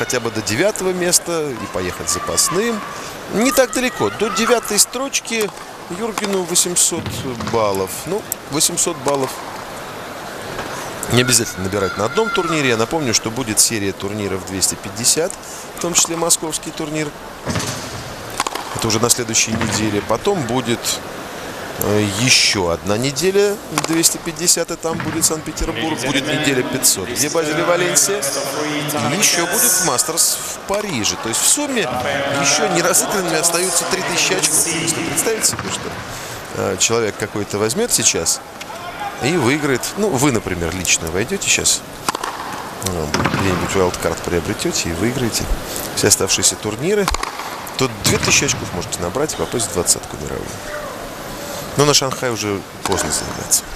хотя бы до 9-го места и поехать запасным. Не так далеко. До 9-й строчки Юргену 800 баллов. Ну, 800 баллов не обязательно набирать на одном турнире. Я напомню, что будет серия турниров 250, в том числе московский турнир. Это уже на следующей неделе. Потом будет еще одна неделя 250, и там будет Санкт-Петербург. Будет неделя 500, где Базель и Валенсия. И еще будет Мастерс в Париже. То есть в сумме еще не разыгранными остаются 3000 очков. Если представить себе, что человек какой-то возьмет сейчас и выиграет. Ну, вы, например, лично войдете сейчас, где-нибудь wildcard приобретете и выиграете все оставшиеся турниры, то 2000 очков можете набрать и попасть в 20-ку мировую. Но на Шанхай уже поздно заниматься.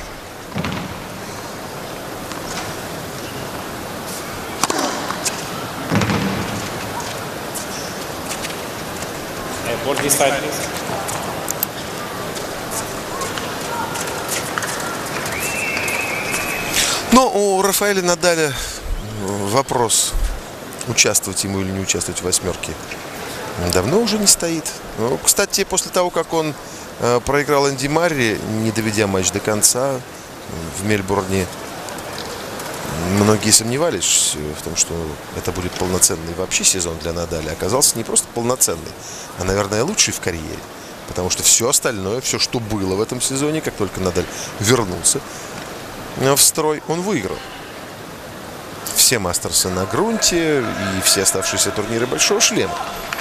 Но у Рафаэля Надаля вопрос, участвовать ему или не участвовать в 8-ке, давно уже не стоит. Ну, кстати, после того, как он проиграл Энди Марри, не доведя матч до конца в Мельбурне, многие сомневались в том, что это будет полноценный вообще сезон для Надаля. Оказался не просто полноценный, а, наверное, лучший в карьере. Потому что все остальное, все, что было в этом сезоне, как только Надаль вернулся в строй, он выиграл. Все мастерсы на грунте и все оставшиеся турниры Большого шлема.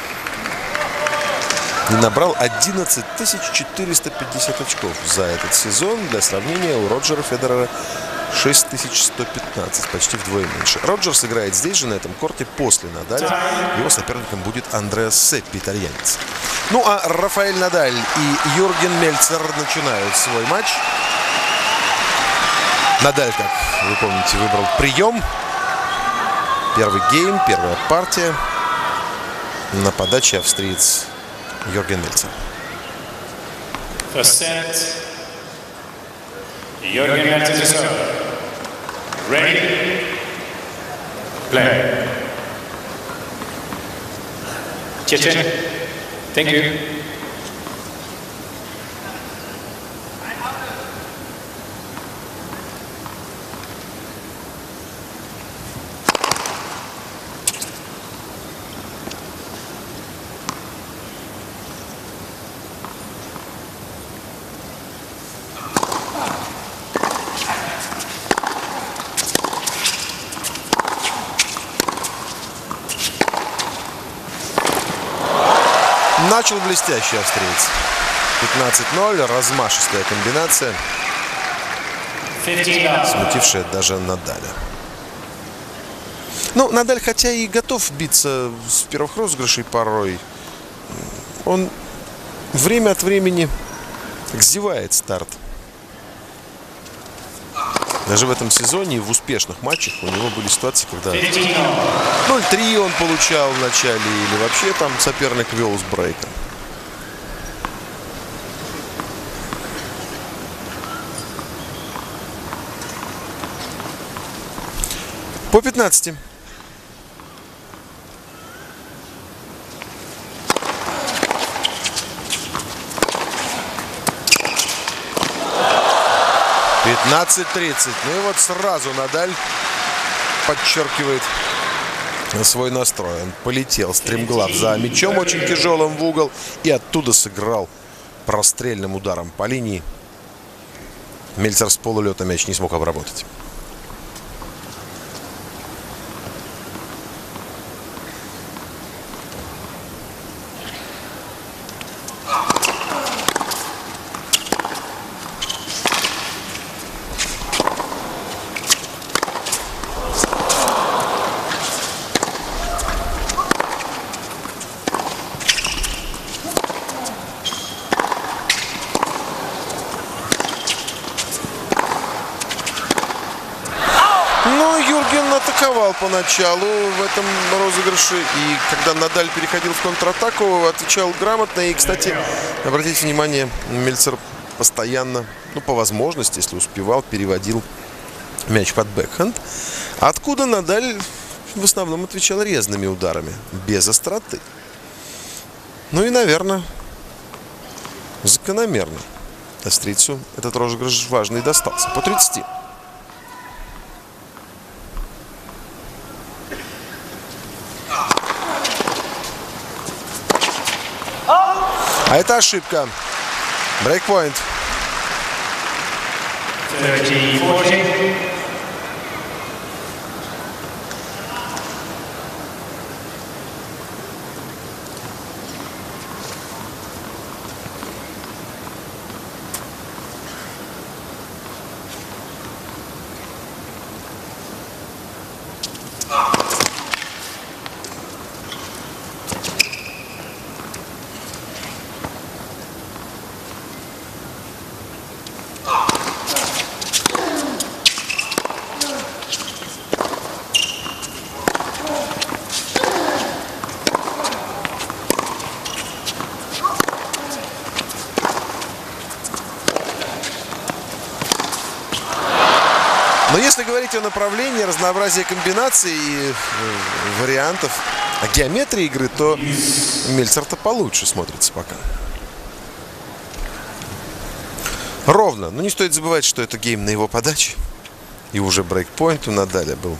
И набрал 11 450 очков за этот сезон. Для сравнения, у Роджера Федерера 6115, почти вдвое меньше. Роджерс играет здесь же, на этом корте, после Надаля. Его соперником будет Андреас Сеппи, итальянец. Ну а Рафаэль Надаль и Юрген Мельцер начинают свой матч. Надаль, как вы помните, выбрал прием. Первый гейм, первая партия. На подаче австриец Юрген Мельцер. First set. Юрген Мельцер. Ready. Play. Chechen. Thank you. Начал блестящий австриец. 15-0, размашистая комбинация, смутившая даже Надаля. Ну, Надаль, хотя и готов биться с первых розыгрышей порой, он время от времени зевает старт. Даже в этом сезоне в успешных матчах у него были ситуации, когда 0-3 он получал в начале, или вообще там соперник вел с брейком. По 15. (15:30). Ну и вот сразу Надаль подчеркивает свой настрой. Он полетел стремглав за мячом очень тяжелым в угол и оттуда сыграл прострельным ударом по линии. Мельцер с полулета мяч не смог обработать. Атаковал поначалу в этом розыгрыше, и когда Надаль переходил в контратаку, отвечал грамотно. И, кстати, обратите внимание, Мельцер постоянно, ну, по возможности, если успевал, переводил мяч под бэкхенд, откуда Надаль в основном отвечал резными ударами, без остроты. Ну и, наверное, закономерно австрийцу этот розыгрыш важный достался. По 30. А это ошибка. Брейкпоинт. 30-40. Но если говорить о направлении, разнообразии комбинаций и вариантов, о геометрии игры, то Мельцер-то получше смотрится пока. Ровно. Но не стоит забывать, что это гейм на его подаче. И уже брейкпоинт у Надаля был.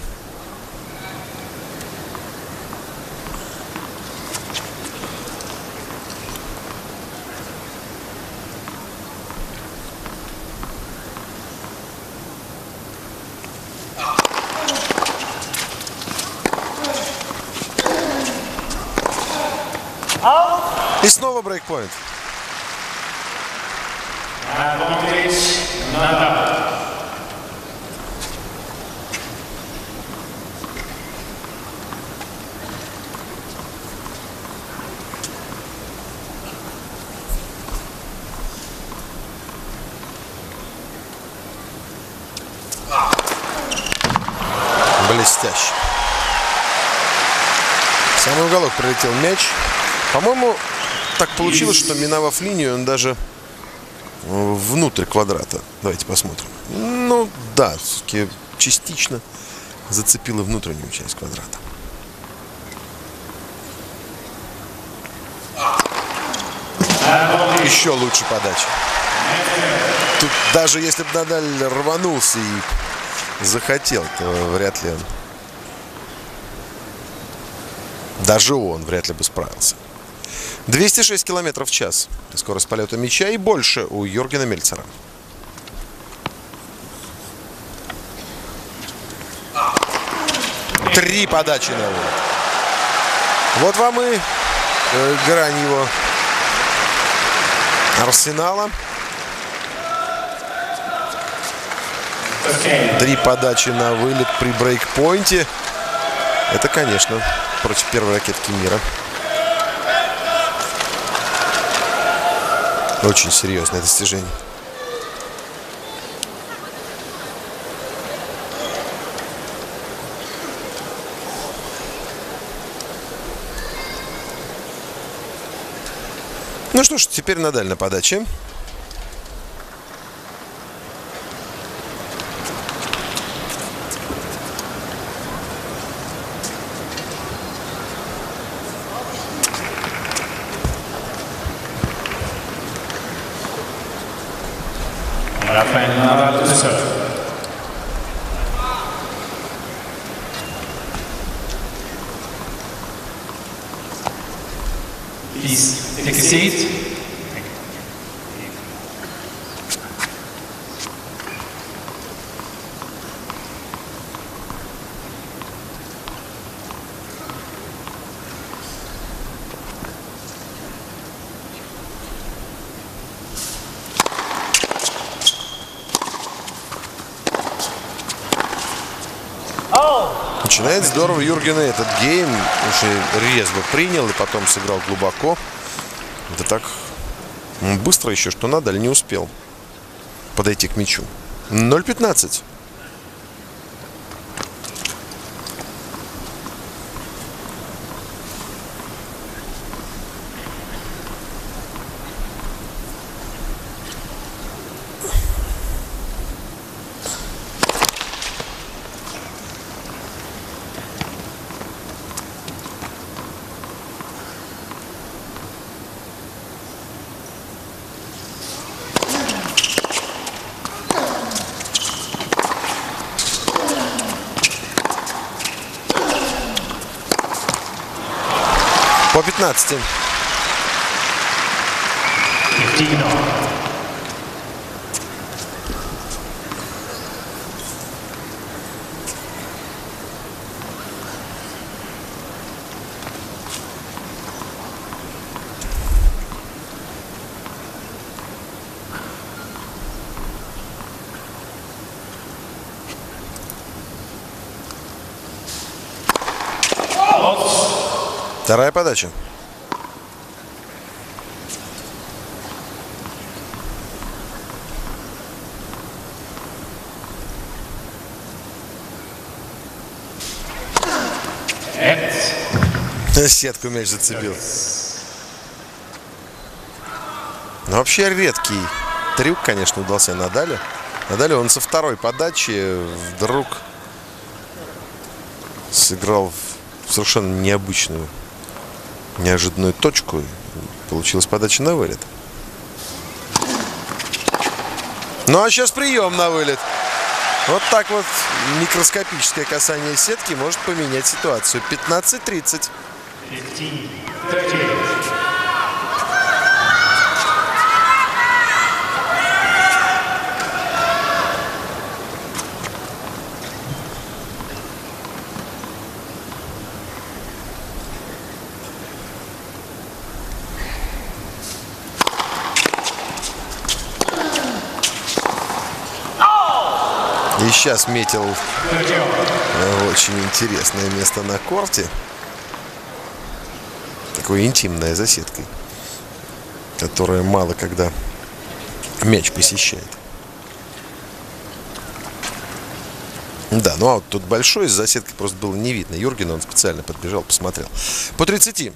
И снова брейкпоинт. Блестяще. В самый уголок прилетел мяч. По-моему, так получилось, что, миновав линию, он даже внутрь квадрата. Давайте посмотрим. Ну, да, все-таки частично зацепила внутреннюю часть квадрата. Еще лучше подача. Тут даже если бы Надаль рванулся и захотел, то вряд ли он... Даже он вряд ли бы справился. 206 километров в час. Скорость полета мяча и больше у Юргена Мельцера. Три подачи на вылет. Вот вам и грань его арсенала. 3 подачи на вылет при брейкпоинте. Это, конечно, против первой ракетки мира. Очень серьезное достижение. Ну что ж, теперь Надаль на подаче. Rafael Nadal to serve. Please take a seat. Начинает здорово Юрген этот гейм. Очень резво принял и потом сыграл глубоко. Это так быстро еще, что Надаль не успел подойти к мячу. 0-15. По 15. 15-all. Вторая подача. Сетку мяч зацепил. Но вообще редкий трюк, конечно, удался Надалю. Надалю он со второй подачи вдруг сыграл в совершенно необычную, неожиданную точку. Получилась подача на вылет. Ну а сейчас прием на вылет. Вот так вот микроскопическое касание сетки может поменять ситуацию. 15-30. 15-30. И сейчас метил очень интересное место на корте. Такое интимное за сеткой, которое мало когда мяч посещает. Да, ну а вот тут большой, за сеткой просто было не видно. Юргена он специально подбежал, посмотрел. По 30.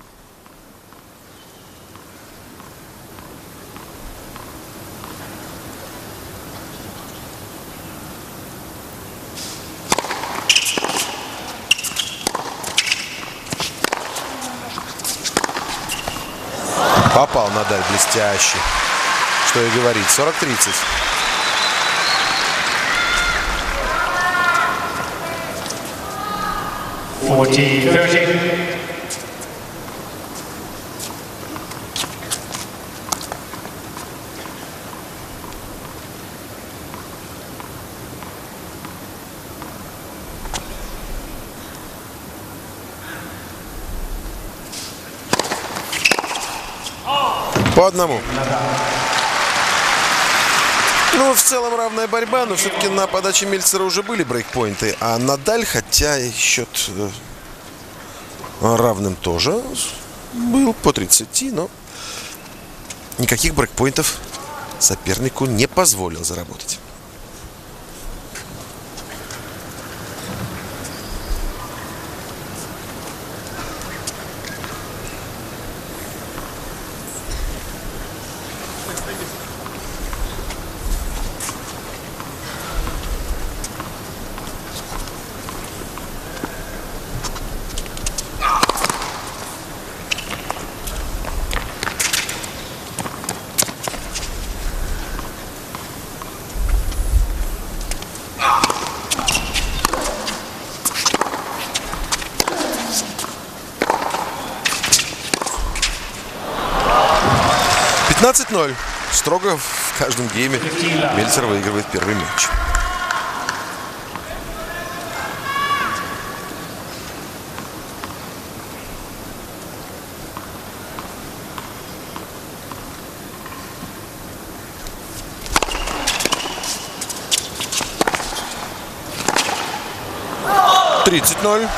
Попал Надаль блестяще. Что и говорить. 40-30. По одному. Ну, в целом равная борьба, но все-таки на подаче Мельцера уже были брейкпоинты. А Надаль, хотя и счет равным тоже был по 30, но никаких брейкпоинтов сопернику не позволил заработать. $15-0. Строго в каждом гейме Мельцер выигрывает первый мяч. $30-0.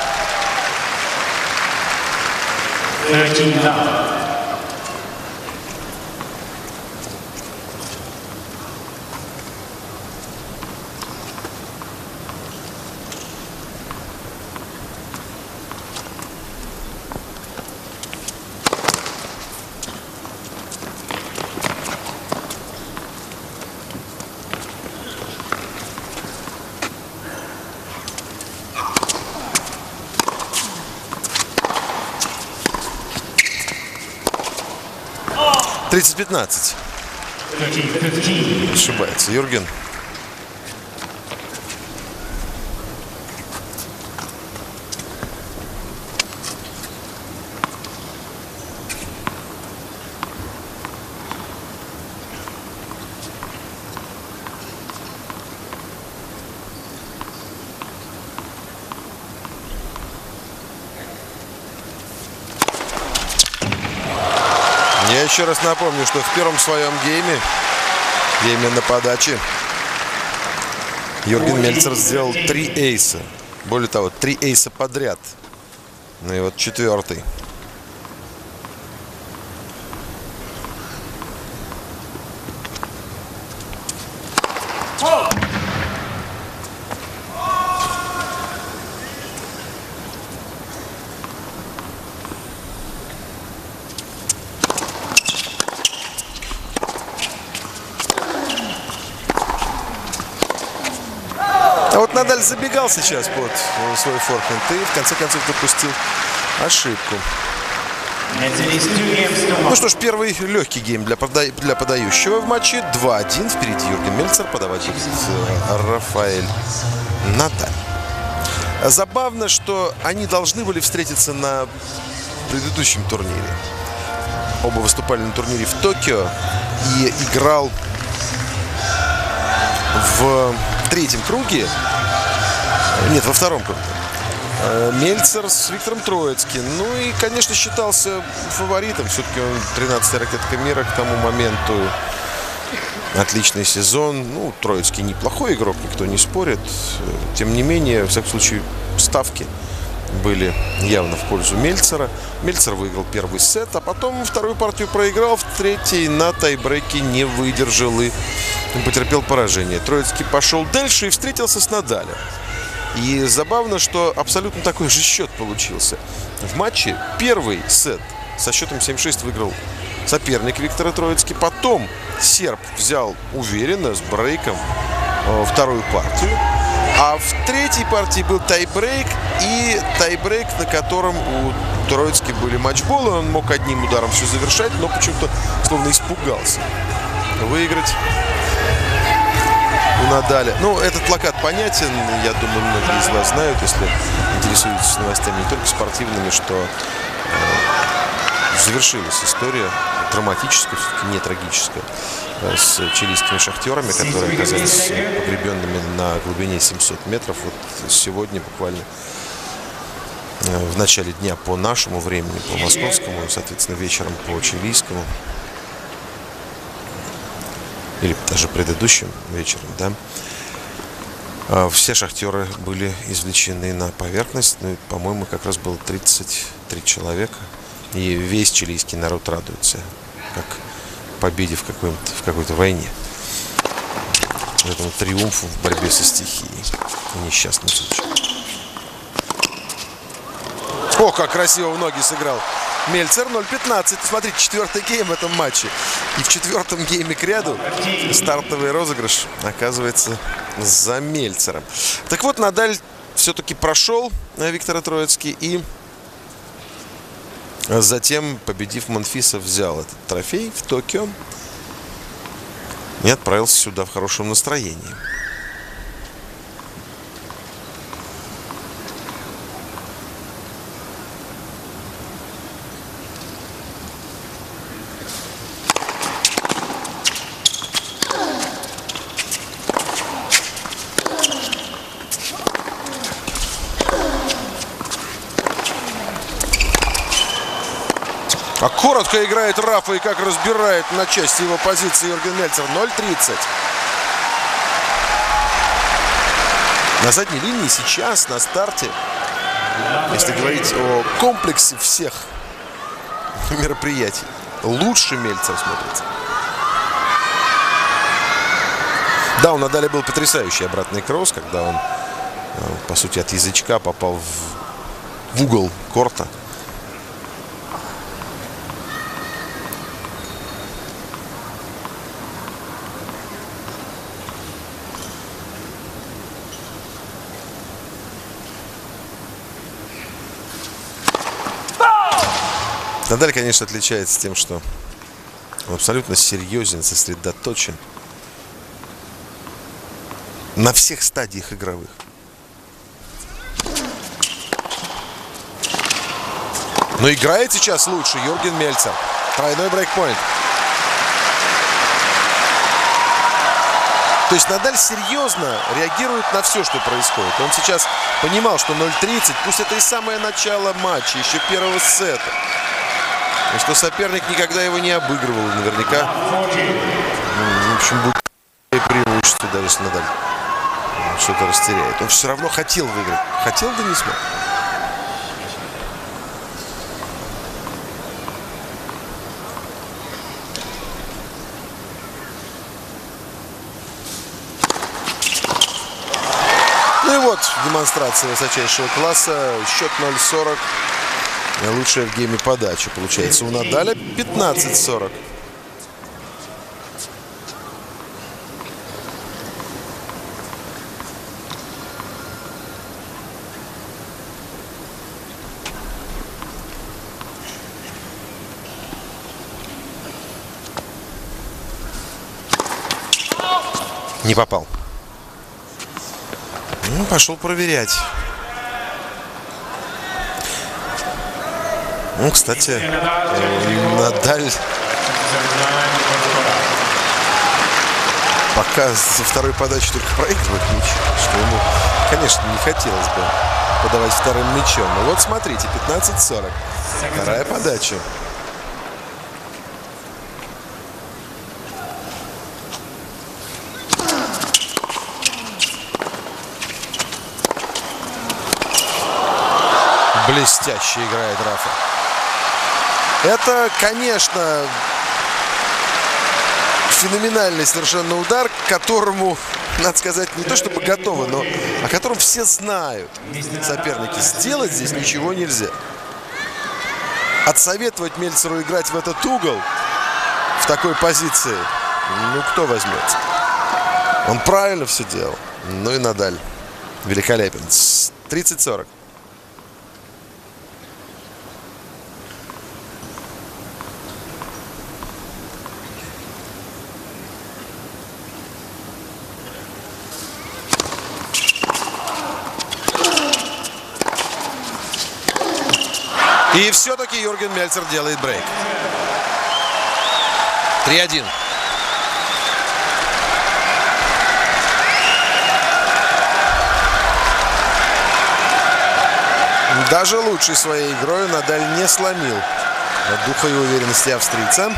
13-0. $30-15. Ошибается Юрген. Я еще раз напомню, что в первом своем гейме на подаче, Юрген Мельцер сделал 3 эйса. Более того, 3 эйса подряд. Ну и вот 4-й. А вот Надаль забегал сейчас под свой форхенд и в конце концов допустил ошибку. Ну что ж, первый легкий гейм для подающего в матче. 2-1. Впереди Юрген Мельцер. Подавать будет Рафаэль Надаль. Забавно, что они должны были встретиться на предыдущем турнире. Оба выступали на турнире в Токио. И играл в третьем круге. Нет, во втором круге. Мельцер с Виктором Троицким. Ну и, конечно, считался фаворитом. Все-таки он 13-я ракетка мира к тому моменту. Отличный сезон. Ну, Троицкий неплохой игрок, никто не спорит. Тем не менее, во всяком случае, ставки были явно в пользу Мельцера. Мельцер выиграл первый сет, а потом вторую партию проиграл. В третьей на тайбрейке не выдержал и потерпел поражение. Троицкий пошел дальше и встретился с Надалем. И забавно, что абсолютно такой же счет получился. В матче первый сет со счетом 7-6 выиграл соперник Виктора Троицкий. Потом серб взял уверенно с брейком вторую партию. А в третьей партии был тайбрейк. И тайбрейк, на котором у Троицки были матчболы. Он мог одним ударом все завершать, но почему-то словно испугался выиграть у Надаля. Ну, этот плакат понятен. Я думаю, многие из вас знают, если интересуетесь новостями не только спортивными, что завершилась история драматическая, все-таки не трагическая, с чилийскими шахтерами, которые оказались погребенными на глубине 700 метров. Вот сегодня буквально в начале дня по нашему времени, по московскому, соответственно, вечером по чилийскому, или даже предыдущим вечером, да, все шахтеры были извлечены на поверхность. Ну, по-моему, как раз было 33 человека. И весь чилийский народ радуется, как победе в какой-то войне. Этому триумфу в борьбе со стихией. Несчастный случай. О, как красиво в ноги сыграл Мельцер. 0-15. Смотрите, 4-й гейм в этом матче. И в 4-м гейме к ряду стартовый розыгрыш оказывается за Мельцером. Так вот, Надаль все-таки прошел Виктора Троицкий и затем, победив Монфиса, взял этот трофей в Токио и отправился сюда в хорошем настроении. Как коротко играет Рафа и как разбирает на части его позиции Юрген Мельцер. 0-30. На задней линии сейчас, на старте, если говорить о комплексе всех мероприятий, лучше Мельцер смотрится. Да, у Надаля был потрясающий обратный кросс, когда он, по сути, от язычка попал в угол корта. Надаль, конечно, отличается тем, что он абсолютно серьезен, сосредоточен на всех стадиях игровых. Но играет сейчас лучше Юрген Мельцер. Тройной брейкпоинт. То есть Надаль серьезно реагирует на все, что происходит. Он сейчас понимал, что 0-30, пусть это и самое начало матча, еще первого сета. И что соперник никогда его не обыгрывал. Наверняка, в общем, будет преимущество, даже если Надаль что-то растеряет. Он все равно хотел выиграть. Хотел, да не смог. Ну и вот демонстрация высочайшего класса. Счет 0-40. Лучшая в гейме подача получается у Надаля. 15-40. Не попал. Ну, пошел проверять. Ну, кстати, Надаль пока со второй подачи только проигрывает мяч, что ему, конечно, не хотелось бы подавать вторым мячом. Но вот смотрите, 15-40. Вторая подача. Блестяще играет Рафа. Это, конечно, феноменальный совершенно удар, к которому, надо сказать, не то чтобы готовы, но о котором все знают соперники. Сделать здесь ничего нельзя. Отсоветовать Мельцеру играть в этот угол, в такой позиции, ну, кто возьмется? Он правильно все делал. Ну и Надаль великолепен. 30-40. И все-таки Юрген Мельцер делает брейк. 3-1. Даже лучшей своей игрой Надаль не сломил духа и уверенности австрийца.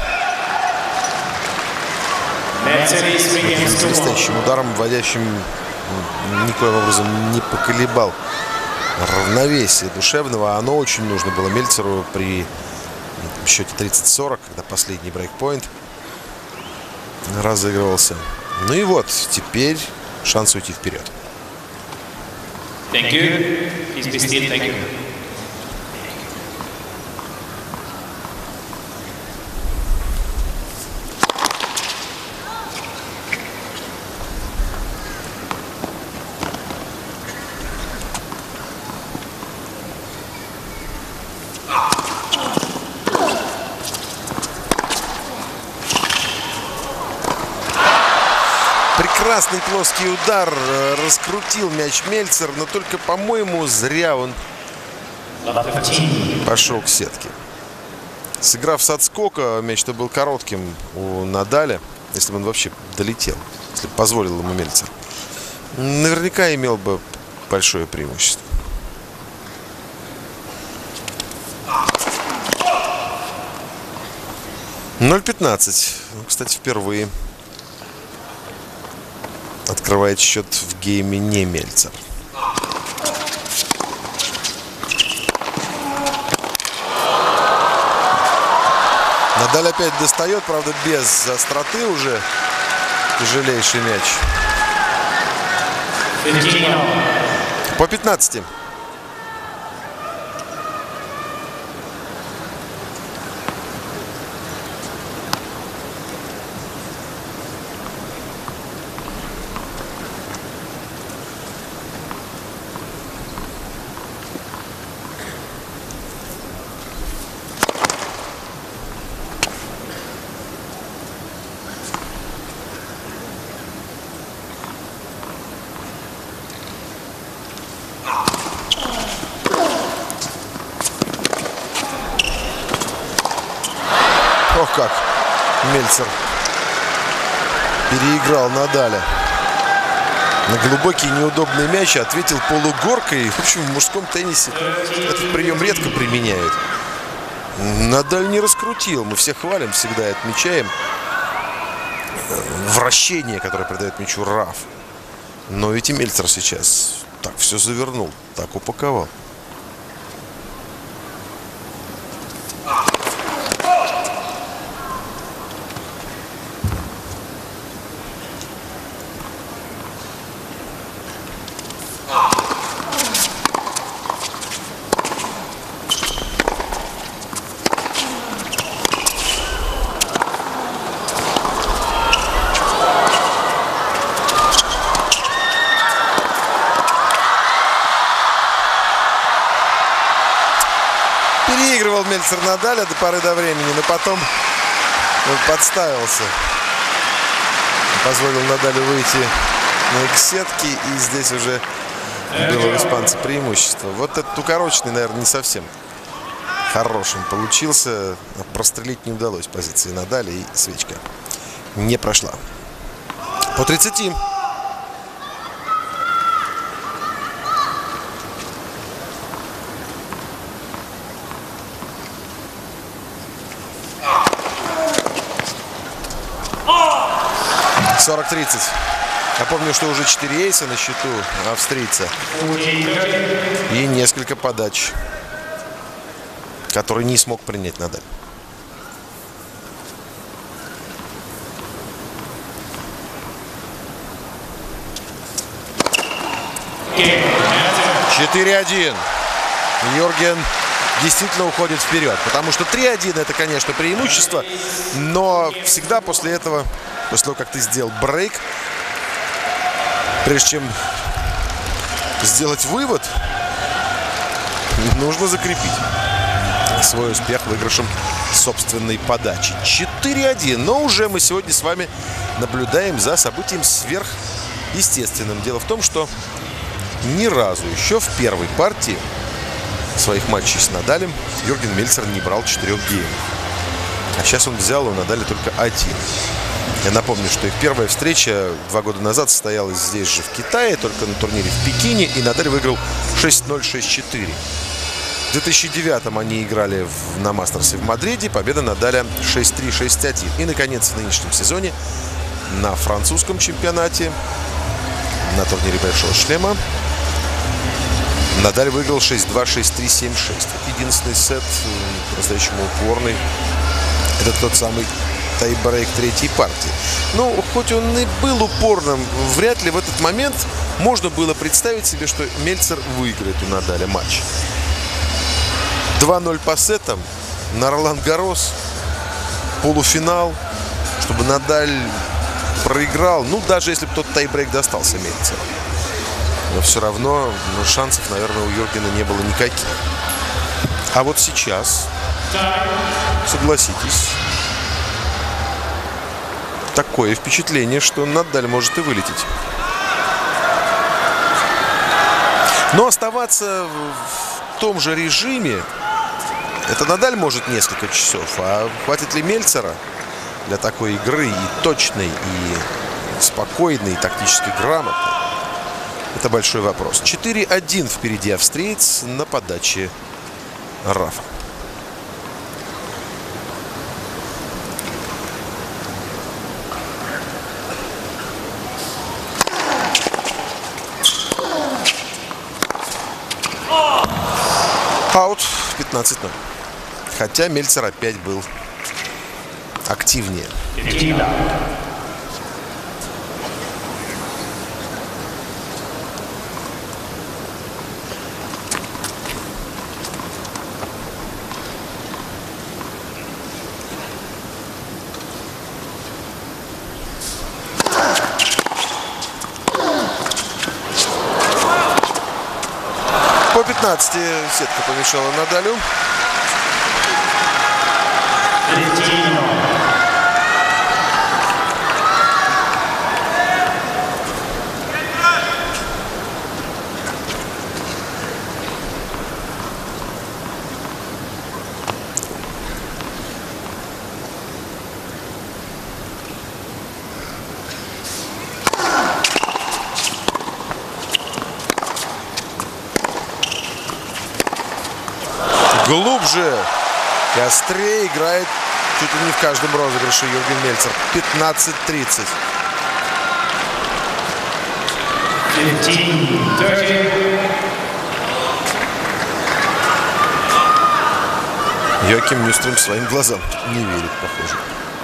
Блестящим ударом, вводящим, никоим образом не поколебал равновесие душевного. Оно очень нужно было Мельцеру при счете 30-40, когда последний брейкпоинт разыгрывался. Ну и вот, теперь шанс уйти вперед. Thank you. Please be still. Thank you. Прекрасный плоский удар. Раскрутил мяч Мельцер, но только, по-моему, зря он пошел к сетке. Сыграв с отскока, мяч-то был коротким у Надаля, если бы он вообще долетел, если бы позволил ему Мельцер. Наверняка имел бы большое преимущество. (0-15). Ну, кстати, впервые открывает счет в гейме не Мельцер. Надаль опять достает, правда, без остроты уже. Тяжелейший мяч. По 15. Ох, как Мельцер переиграл Надаля. На глубокий неудобный мяч ответил полугоркой. В общем, в мужском теннисе этот прием редко применяют. Надаль не раскрутил. Мы всех хвалим, всегда и отмечаем вращение, которое придает мячу Раф. Но ведь и Мельцер сейчас так все завернул, так упаковал. Переигрывал Мельцер Надаля до поры до времени, но потом он подставился. Позволил Надалю выйти на икс-сетки, и здесь уже было у испанца преимущество. Вот этот укороченный, наверное, не совсем хорошим получился. Прострелить не удалось позиции Надаля, и свечка не прошла. По 30. «40-30». Напомню, что уже 4 эйса на счету австрийца. И несколько подач, которые не смог принять Надаль. «4-1». Юрген действительно уходит вперед. Потому что 3-1 это, конечно, преимущество. Но всегда после этого, после того, как ты сделал брейк, прежде чем сделать вывод, нужно закрепить свой успех выигрышем собственной подачи. 4-1. Но уже мы сегодня с вами наблюдаем за событием сверхъестественным. Дело в том, что ни разу еще в первой партии своих матчей с Надалем Юрген Мельцер не брал 4 геймов. А сейчас он взял у Надаля только 1. Я напомню, что их первая встреча 2 года назад состоялась здесь же, в Китае, только на турнире в Пекине, и Надаль выиграл 6-0, 6-4. В 2009-м они играли на Мастерсе в Мадриде, победа Надаля 6-3, 6-1. И, наконец, в нынешнем сезоне на французском чемпионате, на турнире Большого шлема, Надаль выиграл 6-2, 6-3, 7-6. Единственный сет, по-настоящему упорный, это тот самый тайбрейк третьей партии. Ну, хоть он и был упорным, вряд ли в этот момент можно было представить себе, что Мельцер выиграет у Надаля матч. 2-0 по сетам на Ролан-Гаррос, полуфинал, чтобы Надаль проиграл. Ну, даже если бы тот тайбрейк достался Мельцеру. Но все равно шансов, наверное, у Юргена не было никаких. А вот сейчас, согласитесь, такое впечатление, что Надаль может и вылететь. Но оставаться в том же режиме, это Надаль может несколько часов. А хватит ли Мельцера для такой игры и точной, и спокойной, и тактически грамотной? Это большой вопрос. 4-1 впереди австриец на подаче Рафа. Аут 15-0. Хотя Мельцер опять был активнее. По 15 сетка помешала Надалю. Глубже Острее играет чуть ли не в каждом розыгрыше Юрген Мельцер. 15-30. 15-30. Йоаким Нюстрем своим глазам не верит, похоже.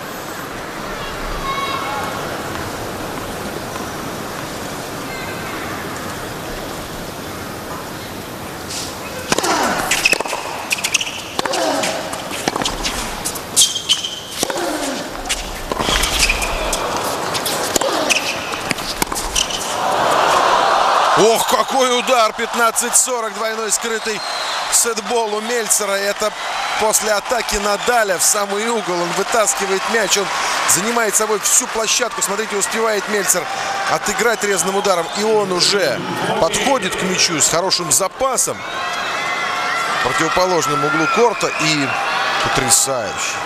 Ох, какой удар! 15-40. Двойной скрытый сетбол у Мельцера. Это после атаки Надаля в самый угол. Он вытаскивает мяч. Он занимает собой всю площадку. Смотрите, успевает Мельцер отыграть резным ударом. И он уже подходит к мячу с хорошим запасом. В противоположном углу корта. И потрясающий,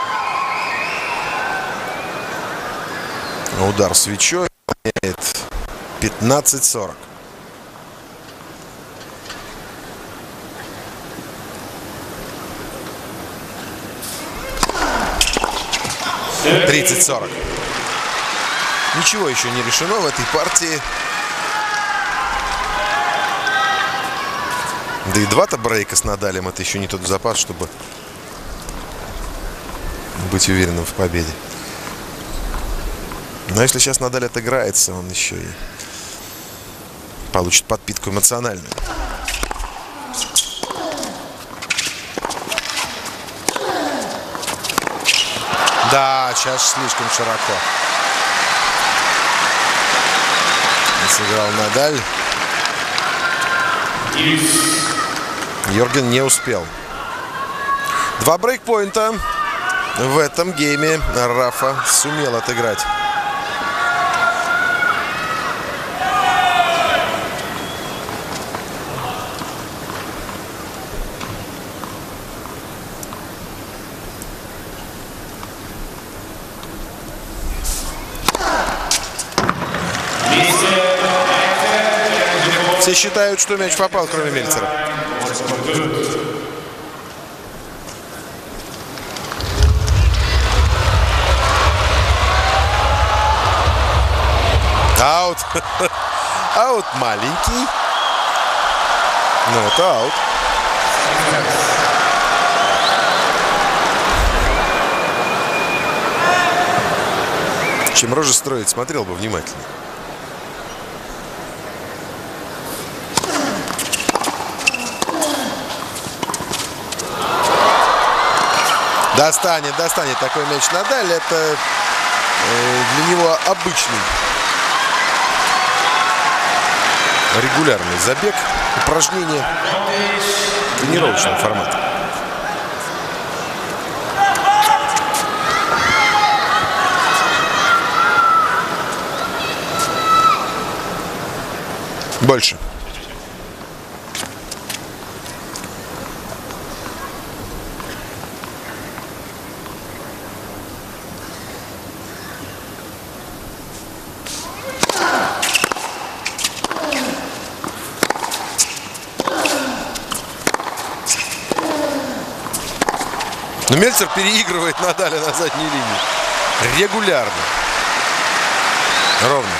конечно. Удар свечой. 15-40. «30-40». Ничего еще не решено в этой партии. Да и два-то брейка с Надалем — это еще не тот запас, чтобы быть уверенным в победе. Но если сейчас Надаль отыграется, он еще и получит подпитку эмоциональную. Да, сейчас слишком широко. Сыграл Надаль. Юрген не успел. Два брейкпоинта в этом гейме Рафа сумел отыграть. Все считают, что мяч попал, кроме Мельцера. Аут. Аут маленький. Но это аут. Чем рожи строить, смотрел бы внимательно. Достанет такой мяч Надаль. Это для него обычный регулярный забег, упражнение тренировочного формата. Больше. Но Мельцер переигрывает Надаля на задней линии. Регулярно. Ровно.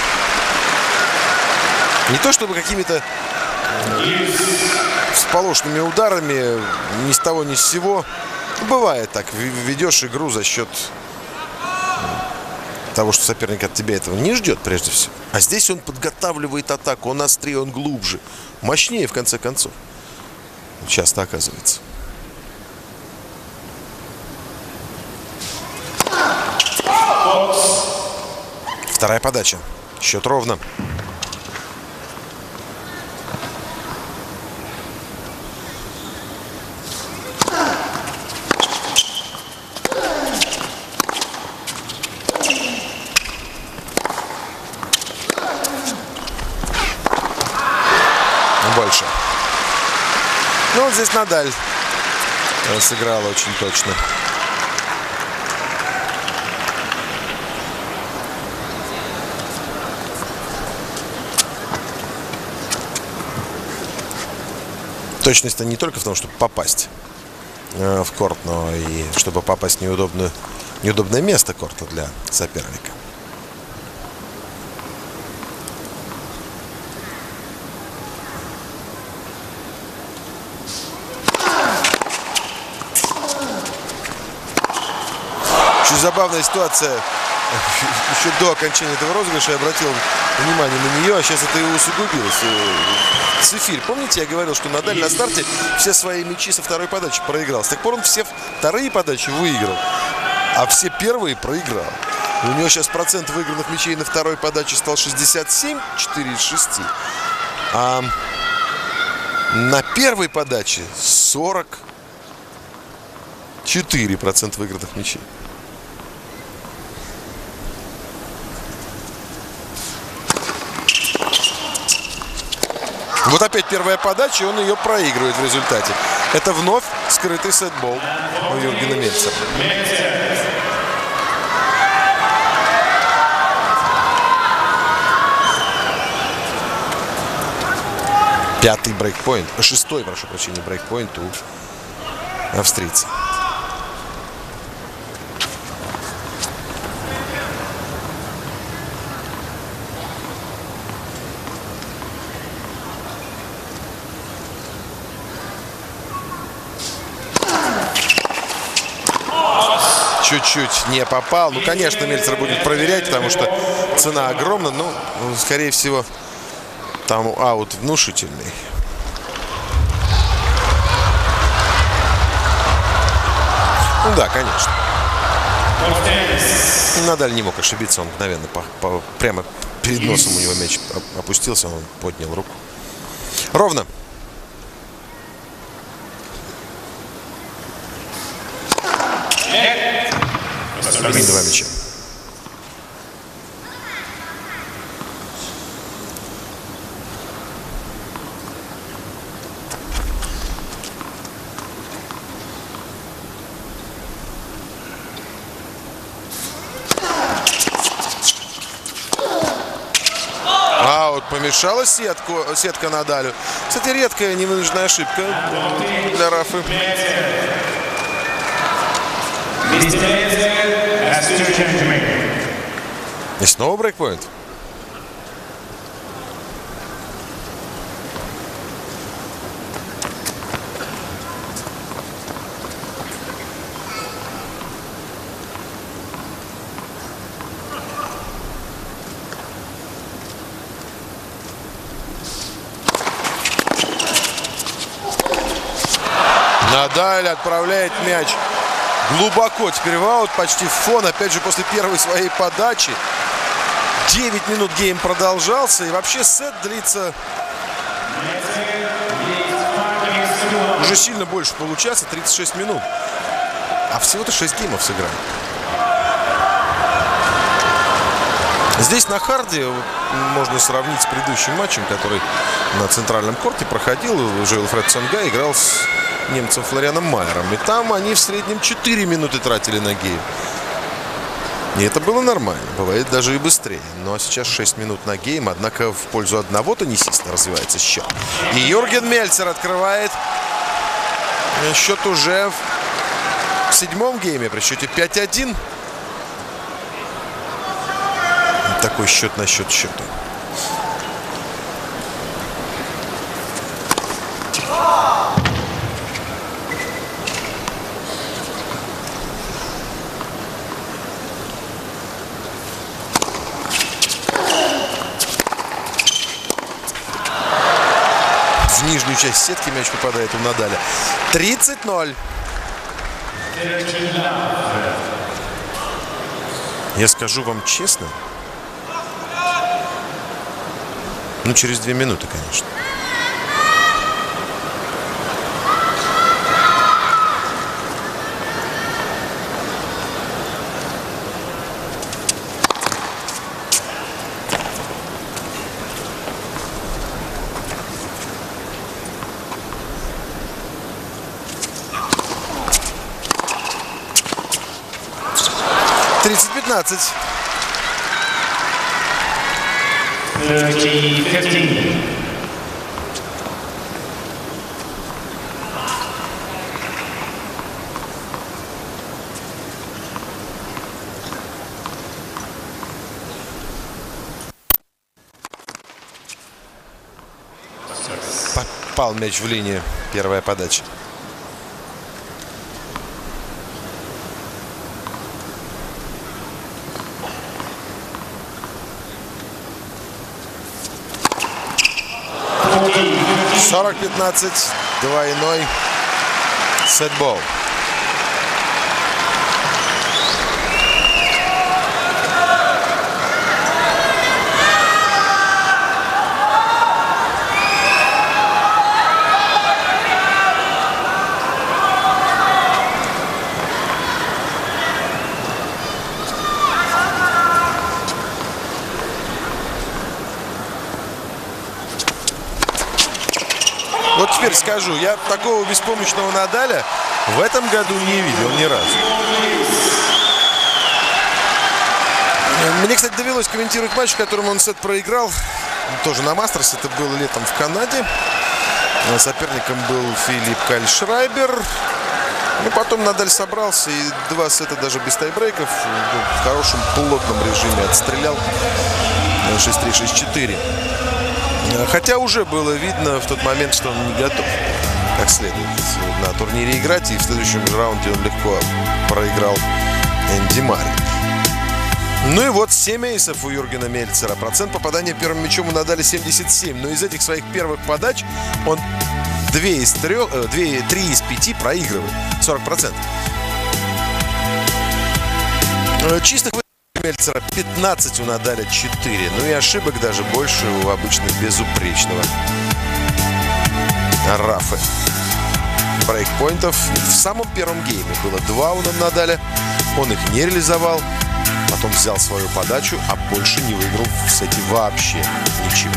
Не то чтобы какими-то всполошными ударами, ни с того ни с сего. Бывает так. Ведешь игру за счет того, что соперник от тебя этого не ждет прежде всего. А здесь он подготавливает атаку. Он острее, он глубже. Мощнее, в конце концов. Часто оказывается. Вторая подача. Счет ровно. Больше. Ну вот здесь Надаль сыграл очень точно. Точность-то не только в том, чтобы попасть. в корт, но и чтобы попасть в неудобное место корта для соперника. Очень забавная ситуация. Еще до окончания этого розыгрыша я обратил внимание на нее, а сейчас это и усугубилось. Цифирь. Помните, я говорил, что Надаль на старте все свои мячи со второй подачи проиграл. С тех пор он все вторые подачи выиграл, а все первые проиграл. У него сейчас процент выигранных мячей на второй подаче стал 67, 4 из 6. А на первой подаче 44% выигранных мячей. Вот опять первая подача, и он ее проигрывает в результате. Это вновь скрытый сетбол у Юргена Мельцера. Пятый брейкпоинт. Шестой, прошу прощения, брейкпоинт у австрийца. Чуть-чуть не попал. Ну, конечно, Мельцер будет проверять, потому что цена огромна. Но, скорее всего, там аут внушительный. Ну да, конечно. Надаль не мог ошибиться. Он мгновенно прямо перед носом у него мяч опустился. Он поднял руку. Ровно. Два мяча. Аут, помешала сетка Надалю. Кстати, редкая невынужденная ошибка для Рафы. И снова брейкпоинт. Надаль отправляет мяч глубоко. Теперь в аут, почти в фон. Опять же, после первой своей подачи. 9 минут гейм продолжался. И вообще сет длится уже сильно больше получаса. 36 минут. А всего-то 6 геймов сыграли. Здесь на харде можно сравнить с предыдущим матчем, который на центральном корте проходил. Уже Вильфред Цонга играл с немцем Флорианом Майером. И там они в среднем 4 минуты тратили на гейм. И это было нормально. Бывает даже и быстрее. Но сейчас 6 минут на гейм. Однако в пользу одного теннисиста развивается счет. И Юрген Мельцер открывает счет уже в 7-м гейме при счете 5-1. Такой счет на счет счета. В нижнюю часть сетки мяч попадает у Надаля. 30-0. Я скажу вам честно. Ну, через 2 минуты, конечно. Тридцать-15. 30-15. попал мяч в линию. Первая подача. — 40-15. Двойной сетбол. Вот теперь скажу, я такого беспомощного Надаля в этом году не видел ни разу. Мне, кстати, довелось комментировать матч, в котором он сет проиграл. Тоже на Мастерс, это было летом в Канаде. Соперником был Филипп Кальшрайбер. Ну, потом Надаль собрался и 2 сета даже без тайбрейков в хорошем плотном режиме отстрелял. 6-3, 6-4. Хотя уже было видно в тот момент, что он не готов как следует на турнире играть. И в следующем раунде он легко проиграл Энди Мари. Ну и вот 7 эйсов у Юргена Мельцера. Процент попадания первым мячом у Надаля 77. Но из этих своих первых подач он 3 из 5 проигрывает. 40%. Чистых Мельцера 15, у Надаля 4. Ну и ошибок даже больше у обычно безупречного Рафы. Брейкпоинтов в самом первом гейме было 2 у Надаля. Он их не реализовал. Потом взял свою подачу, а больше не выиграл в сете вообще ничего.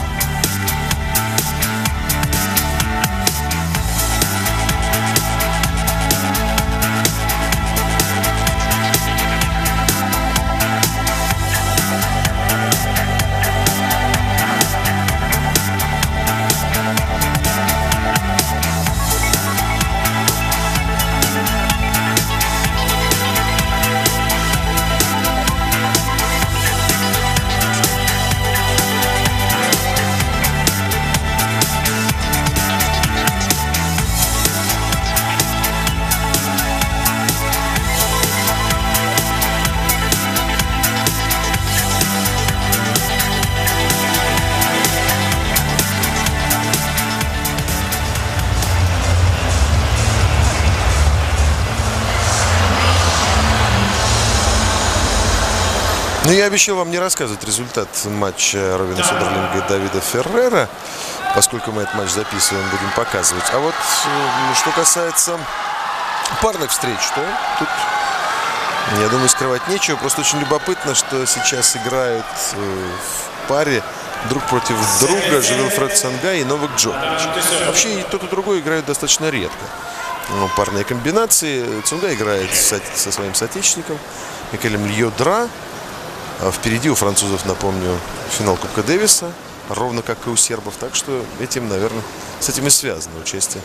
Ну, я обещал вам не рассказывать результат матча Робина Содерлинга и Давида Феррера, поскольку мы этот матч записываем, будем показывать. А вот что касается парных встреч, то тут, я думаю, скрывать нечего. Просто очень любопытно, что сейчас играют в паре друг против друга Вильфред Цонгай и Новак Джокович. Вообще и тот, и другой играют достаточно редко. Парные комбинации. Цонгай играет со своим соотечественником Микелем Льодра. Впереди у французов, напомню, финал Кубка Дэвиса, ровно как и у сербов. Так что этим, наверное, с этим и связано участие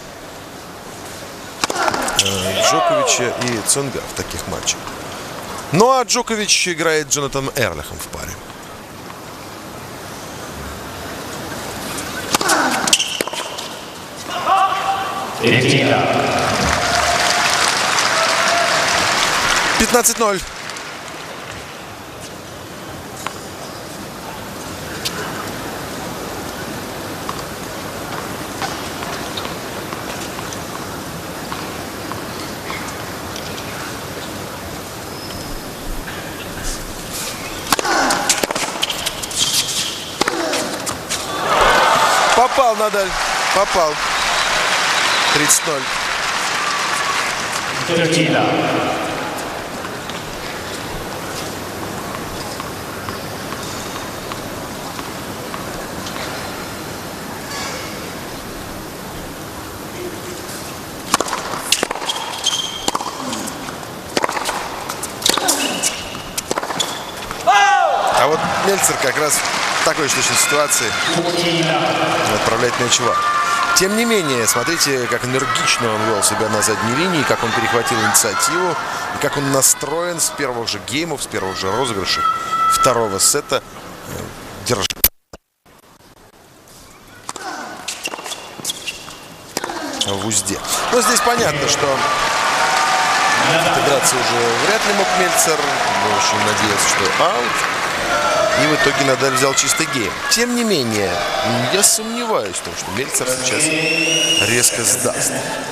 Джоковича и Цонга в таких матчах. Ну а Джокович играет с Джонатаном Эрлихом в паре. «15-0». Попал Надаль. Попал. 30-0. А вот Мельцер как раз в такой же точной ситуации отправляет мяч в ар. Тем не менее, смотрите, как энергично он вел себя на задней линии, как он перехватил инициативу, и как он настроен с первых же геймов, с первых же розыгрышей второго сета держать. в узде. Но здесь понятно, что отыграться уже вряд ли мог Мельцер. Но очень надеялся, что аут. И в итоге Надаль взял чистый гейм. Тем не менее, я сомневаюсь в том, что Мельцер сейчас резко сдаст.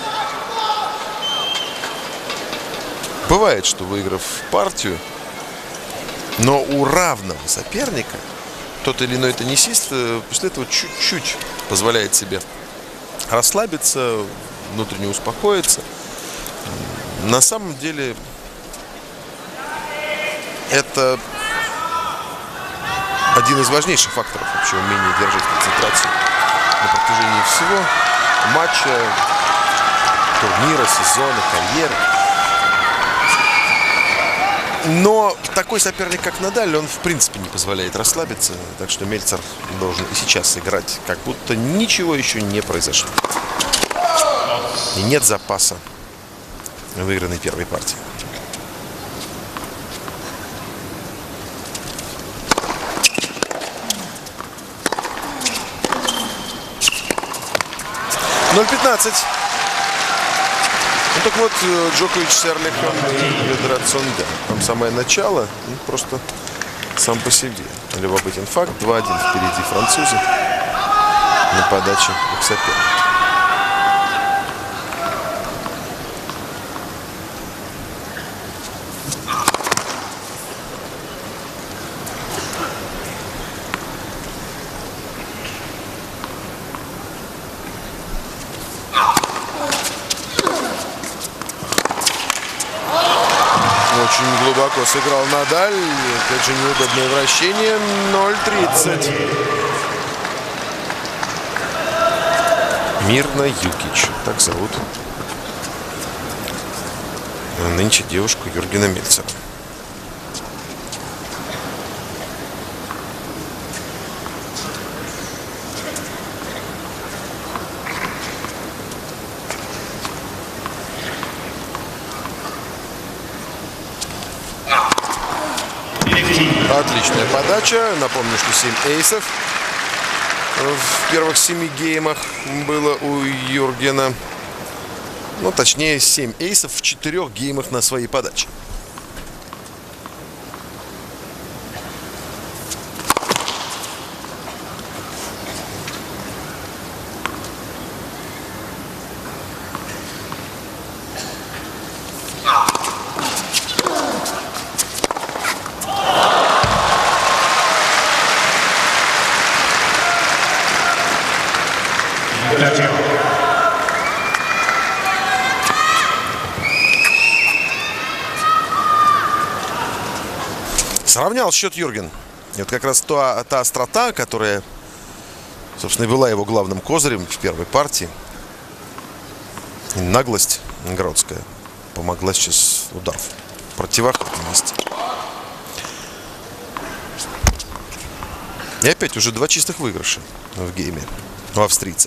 Бывает, что выиграв партию, но у равного соперника тот или иной теннисист после этого чуть-чуть позволяет себе расслабиться, внутренне успокоиться. На самом деле это один из важнейших факторов вообще умения держать концентрацию на протяжении всего матча, турнира, сезона, карьеры. Но такой соперник, как Надаль, он в принципе не позволяет расслабиться. Так что Мельцер должен и сейчас играть, как будто ничего еще не произошло. И нет запаса выигранной первой партии. (0:15). Ну так вот, Джокович с Эрлихом и Федерацион-Д. Там самое начало, ну, просто сам по себе. Любопытен факт. 2-1 впереди французы на подаче их соперника. Очень глубоко сыграл Надаль. Опять же, неудобное вращение. 0:30. Мирна Юкич. Так зовут нынче девушку Юргена Мельцера. Отличная подача. Напомню, что 7 эйсов в первых 7 геймах было у Юргена. Ну, точнее, 7 эйсов в 4 геймах на своей подаче. Сравнял счет Юрген. Это как раз та острота, которая, собственно, и была его главным козырем в первой партии. И наглость Гродская помогла сейчас удар в противоходном месте. И опять уже 2 чистых выигрыша в гейме у австрийца.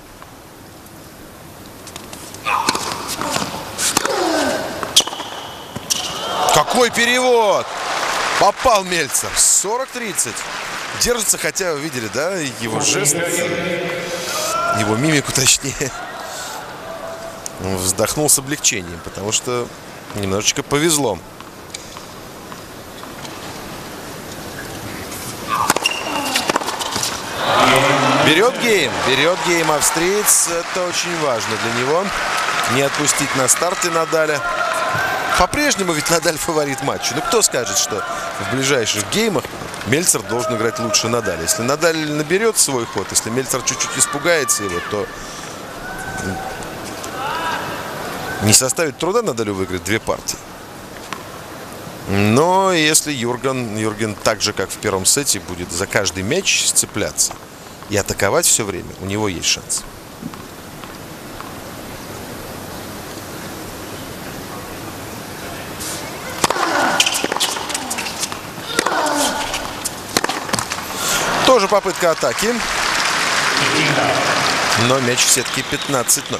Какой перевод! Попал Мельцер. 40-30. Держится, хотя вы видели, да, его жест, его мимику точнее. Он вздохнул с облегчением, потому что немножечко повезло. Берет гейм австриец. Это очень важно для него. Не отпустить на старте Надаля. По-прежнему ведь Надаль фаворит матча. Ну кто скажет, что в ближайших геймах Мельцер должен играть лучше Надаля? Если Надаль наберет свой ход, если Мельцер чуть-чуть испугается его, то не составит труда Надалю выиграть 2 партии. Но если Юрген так же, как в первом сете, будет за каждый мяч сцепляться и атаковать все время, у него есть шанс. Тоже попытка атаки. Но мяч в сетке 15-0.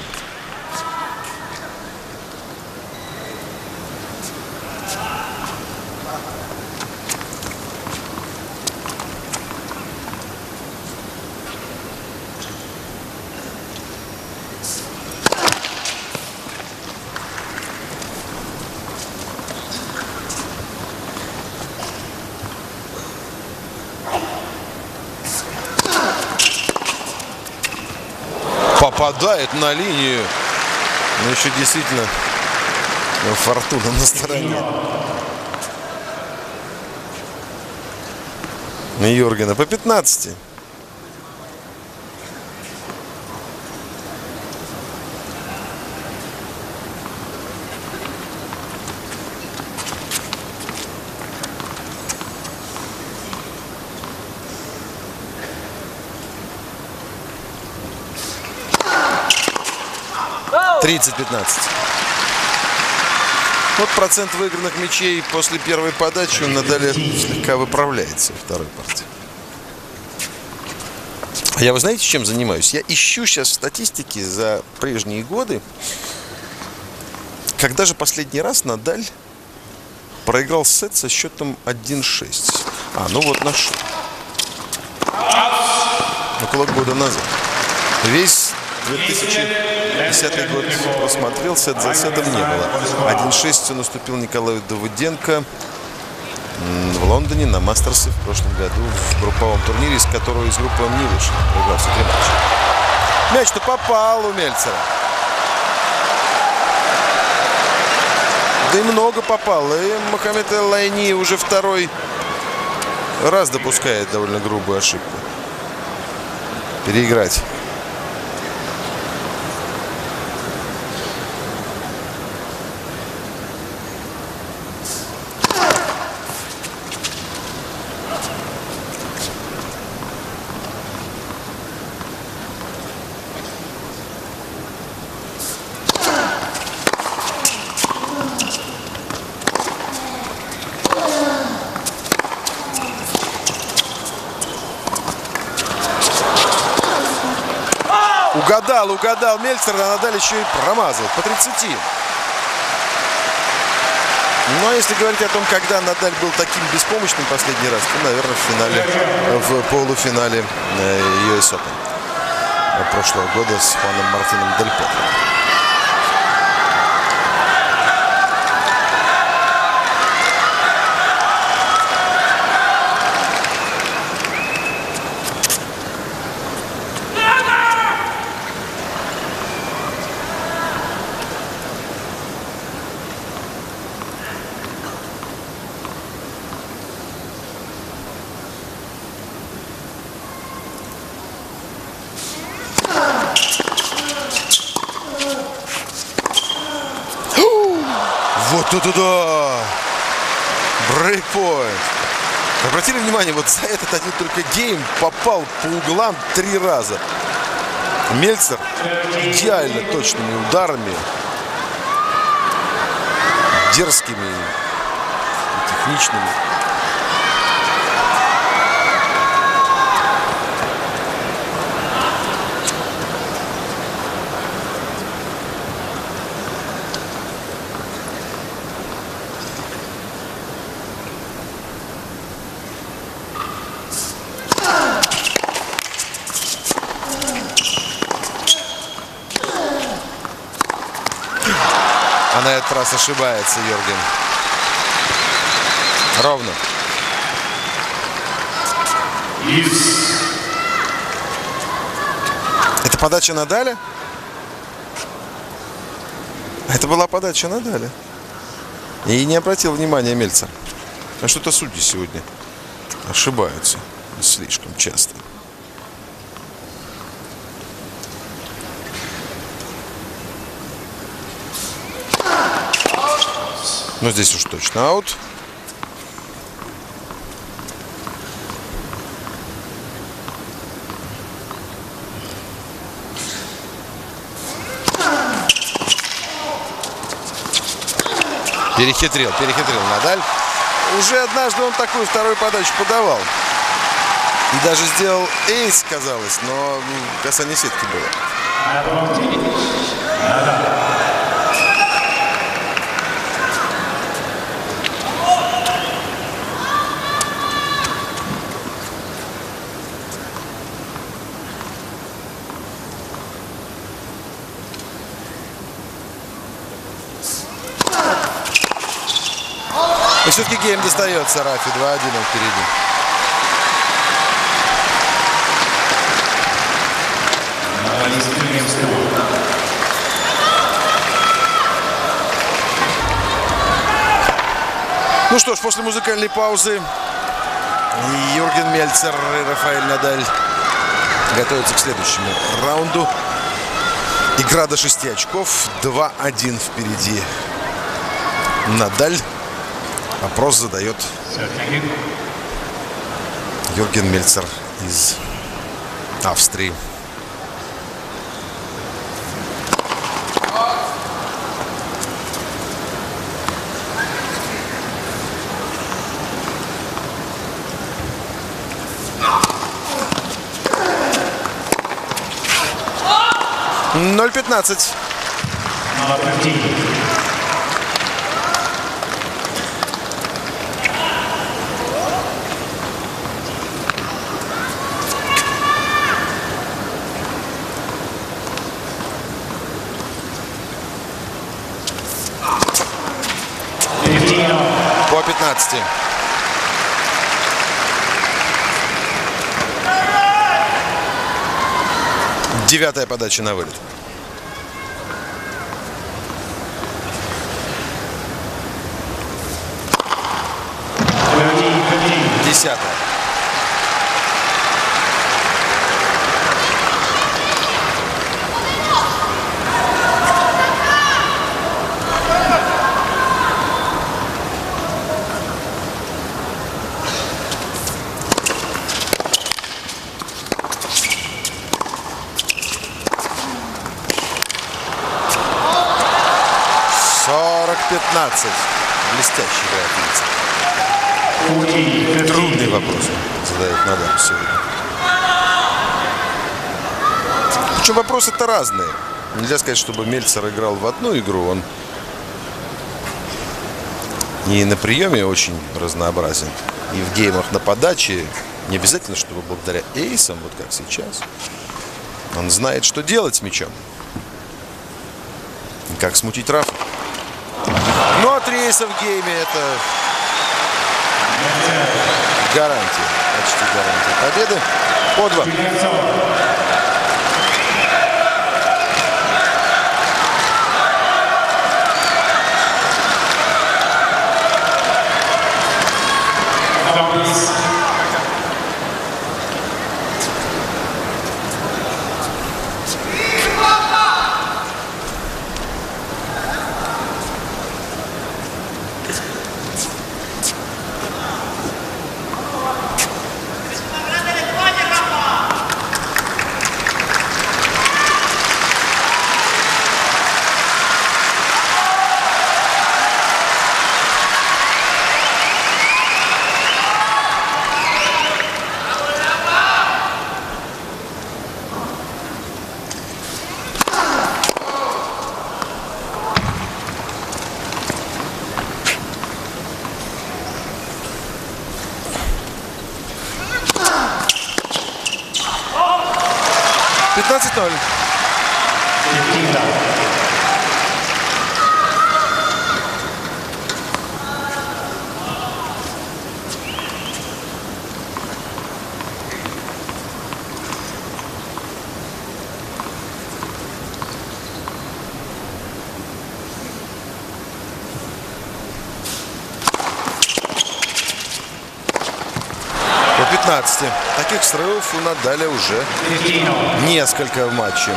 попадает на линию. Но еще действительно фортуна на стороне Юргена. По 15. — 30-15. Вот процент выигранных мячей после первой подачи у Надаля слегка выправляется во второй партии. А я, вы знаете, чем занимаюсь? Я ищу сейчас статистики за прежние годы, когда же последний раз Надаль проиграл сет со счетом 1-6. Ну вот нашел. Около года назад. Весь 2010 год посмотрел, сет за сетом не было. 1-6 наступил Николаю Давыденко в Лондоне на Мастерсе в прошлом году в групповом турнире, из которого из группы он не вышел. Проиграл все 3 матча. Мяч-то попал у Мельцера. Да и много попал. И Мохаммед Эл-Лайни уже второй раз допускает довольно грубую ошибку. Переиграть. Угадал Мельцер, а Надаль еще и промазал по 30. Но если говорить о том, когда Надаль был таким беспомощным последний раз, то, наверное, в полуфинале US Open прошлого года с Хуаном Мартином Дель Потро. Вот туда! Брейкпоинт. Обратили внимание, вот за этот один только гейм попал по углам 3 раза. Мельцер идеально точными ударами, дерзкими и техничными. А на этот раз ошибается Юрген. Ровно. Это подача Надаля? Это была подача Надаля. И не обратил внимания Мельцер. А что-то судьи сегодня ошибаются слишком часто. Но здесь уж точно аут. Перехитрил Надаль. Уже однажды он такую вторую подачу подавал. И даже сделал эйс, казалось, но касание сетки было. И все-таки гейм достается Рафи. 2-1 он впереди. is 2 games to 1. Ну что ж, после музыкальной паузы Юрген Мельцер и Рафаэль Надаль готовятся к следующему раунду. Игра до 6 очков. 2-1 впереди Надаль. Вопрос задает Юрген Мельцер из Австрии. Ноль 15. По 15. Девятая подача на вылет. Десятая. Сорок 15. Блестящий играет. Трудный вопрос задает Надаль сегодня. Причем вопросы-то разные. Нельзя сказать, чтобы Мельцер играл в одну игру. Он и на приеме очень разнообразен. И в геймах на подаче. Не обязательно, чтобы благодаря эйсам, вот как сейчас. Он знает, что делать с мячом. И как смутить Рафа. Ну, а 3 эйса в гейме — это гарантия. Почти гарантия победы. По 2. $15-0. По 15. Таких срывов у Надаля уже несколько в матче.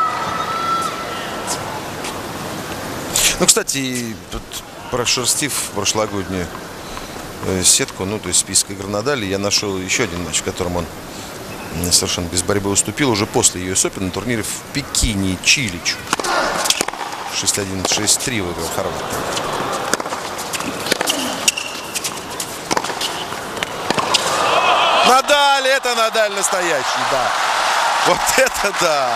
Ну, кстати, прошерстив прошлогоднюю сетку, ну, то есть список игр Надаля, я нашел еще один матч, в котором он совершенно без борьбы уступил уже после US Open на турнире в Пекине Чиличу. 6-1, 6-3 выиграл Хорват. Надаль, это Надаль настоящий, да. Вот это да.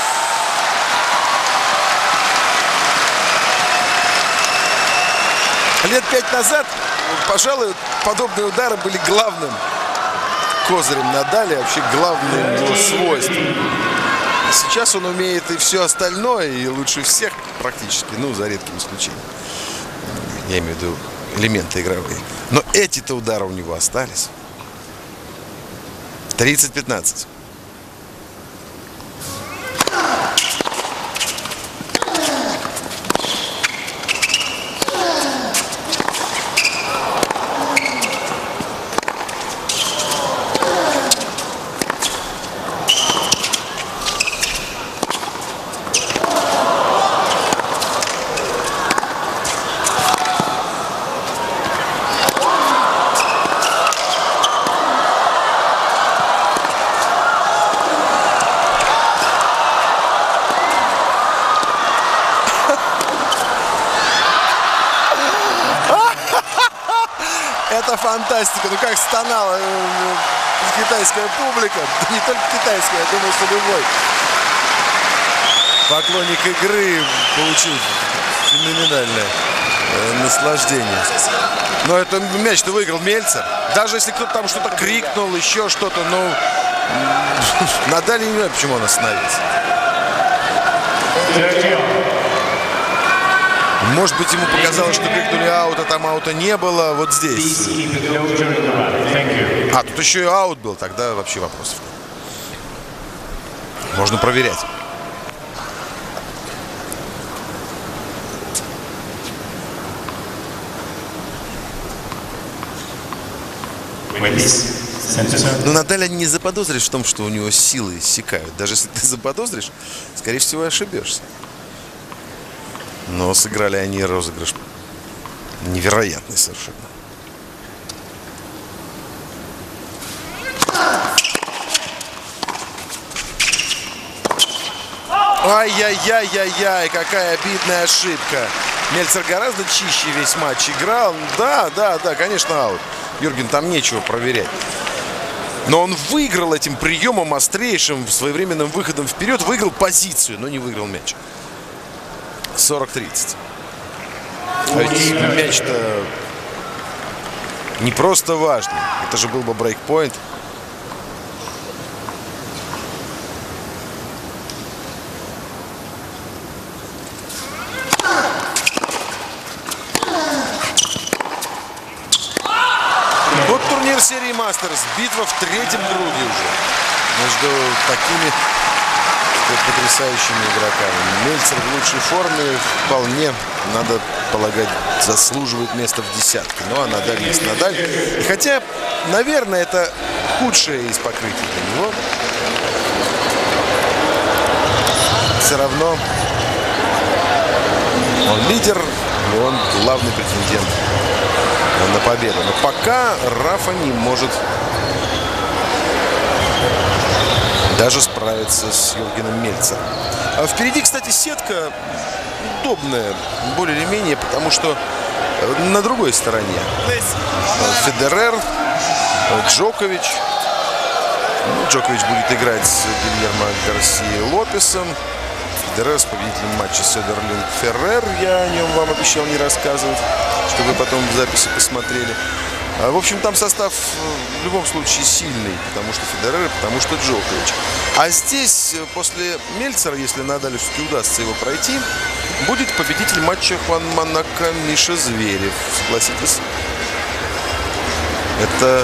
Лет 5 назад, пожалуй, подобные удары были главным козырем Надаля, вообще главным его свойством. А сейчас он умеет и все остальное, и лучше всех практически, ну, за редким исключением. Я имею в виду элементы игровые. Но эти-то удары у него остались. 30-15. Это фантастика. Ну как стонала китайская публика. Да не только китайская, я думаю, что любой поклонник игры получил феноменальное наслаждение. Но это мяч-то выиграл Мельцер. Даже если кто-то там что-то крикнул, еще что-то, ну, Надаль, не знаю, почему он остановился. Может быть, ему показалось, что крикнули аут, а там аута не было. Вот здесь. А, тут еще и аут был, тогда вообще вопросов нет. Можно проверять. Но Надаля не заподозришь в том, что у него силы иссякают. Даже если ты заподозришь, скорее всего, ошибешься. Но сыграли они розыгрыш невероятный совершенно. Ай-яй-яй-яй-яй, какая обидная ошибка. Мельцер гораздо чище весь матч играл. Да, конечно, аут. Юрген, там нечего проверять. Но он выиграл этим приемом острейшим, своевременным выходом вперед. Выиграл позицию, но не выиграл мяч. 40-30. А ведь мяч-то не просто важный. Это же был бы брейкпоинт. Вот турнир серии Мастерс. Битва в третьем круге уже. Между такими потрясающими игроками. Мельцер в лучшей форме вполне, надо полагать, заслуживает места в десятке. Ну а Надаль есть Надаль. И хотя, наверное, это худшее из покрытий для него, все равно он лидер, и он главный претендент на победу. Но пока Рафа не может даже справиться с Юргеном Мельцером. А впереди, кстати, сетка удобная, более или менее, потому что на другой стороне Федерер, Джокович. Джокович будет играть с Гильермо Гарсией Лопесом. Федерер с победителем матча Сёдерлинг Феррер. Я о нем вам обещал не рассказывать, чтобы вы потом в записи посмотрели. В общем, там состав в любом случае сильный, потому что Федерер, потому что Джокович. А здесь, после Мельцера, если Надалю все-таки удастся его пройти, будет победитель матча Хуан Монако Миша Зверев. Согласитесь, это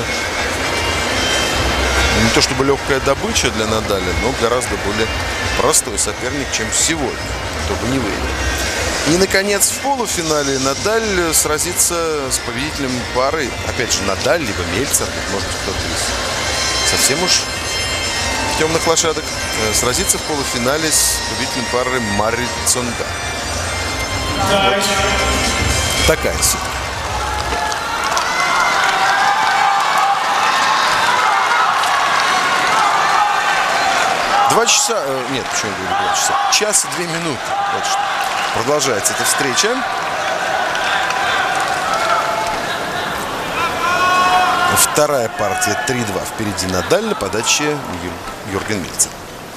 не то чтобы легкая добыча для Надаля, но гораздо более простой соперник, чем сегодня, кто бы не выиграл. И, наконец, в полуфинале Надаль сразится с победителем пары. Опять же, Надаль, либо Мельцер, может быть, кто-то из совсем уж темных лошадок. Сразится в полуфинале с победителем пары Мари Цонга. Вот такая сила. Два часа, нет, почему я говорю 2 часа? Час и 2 минуты. Вот что. Продолжается эта встреча. Вторая партия 3-2. Впереди Надаль на подаче Юрген Мельцер.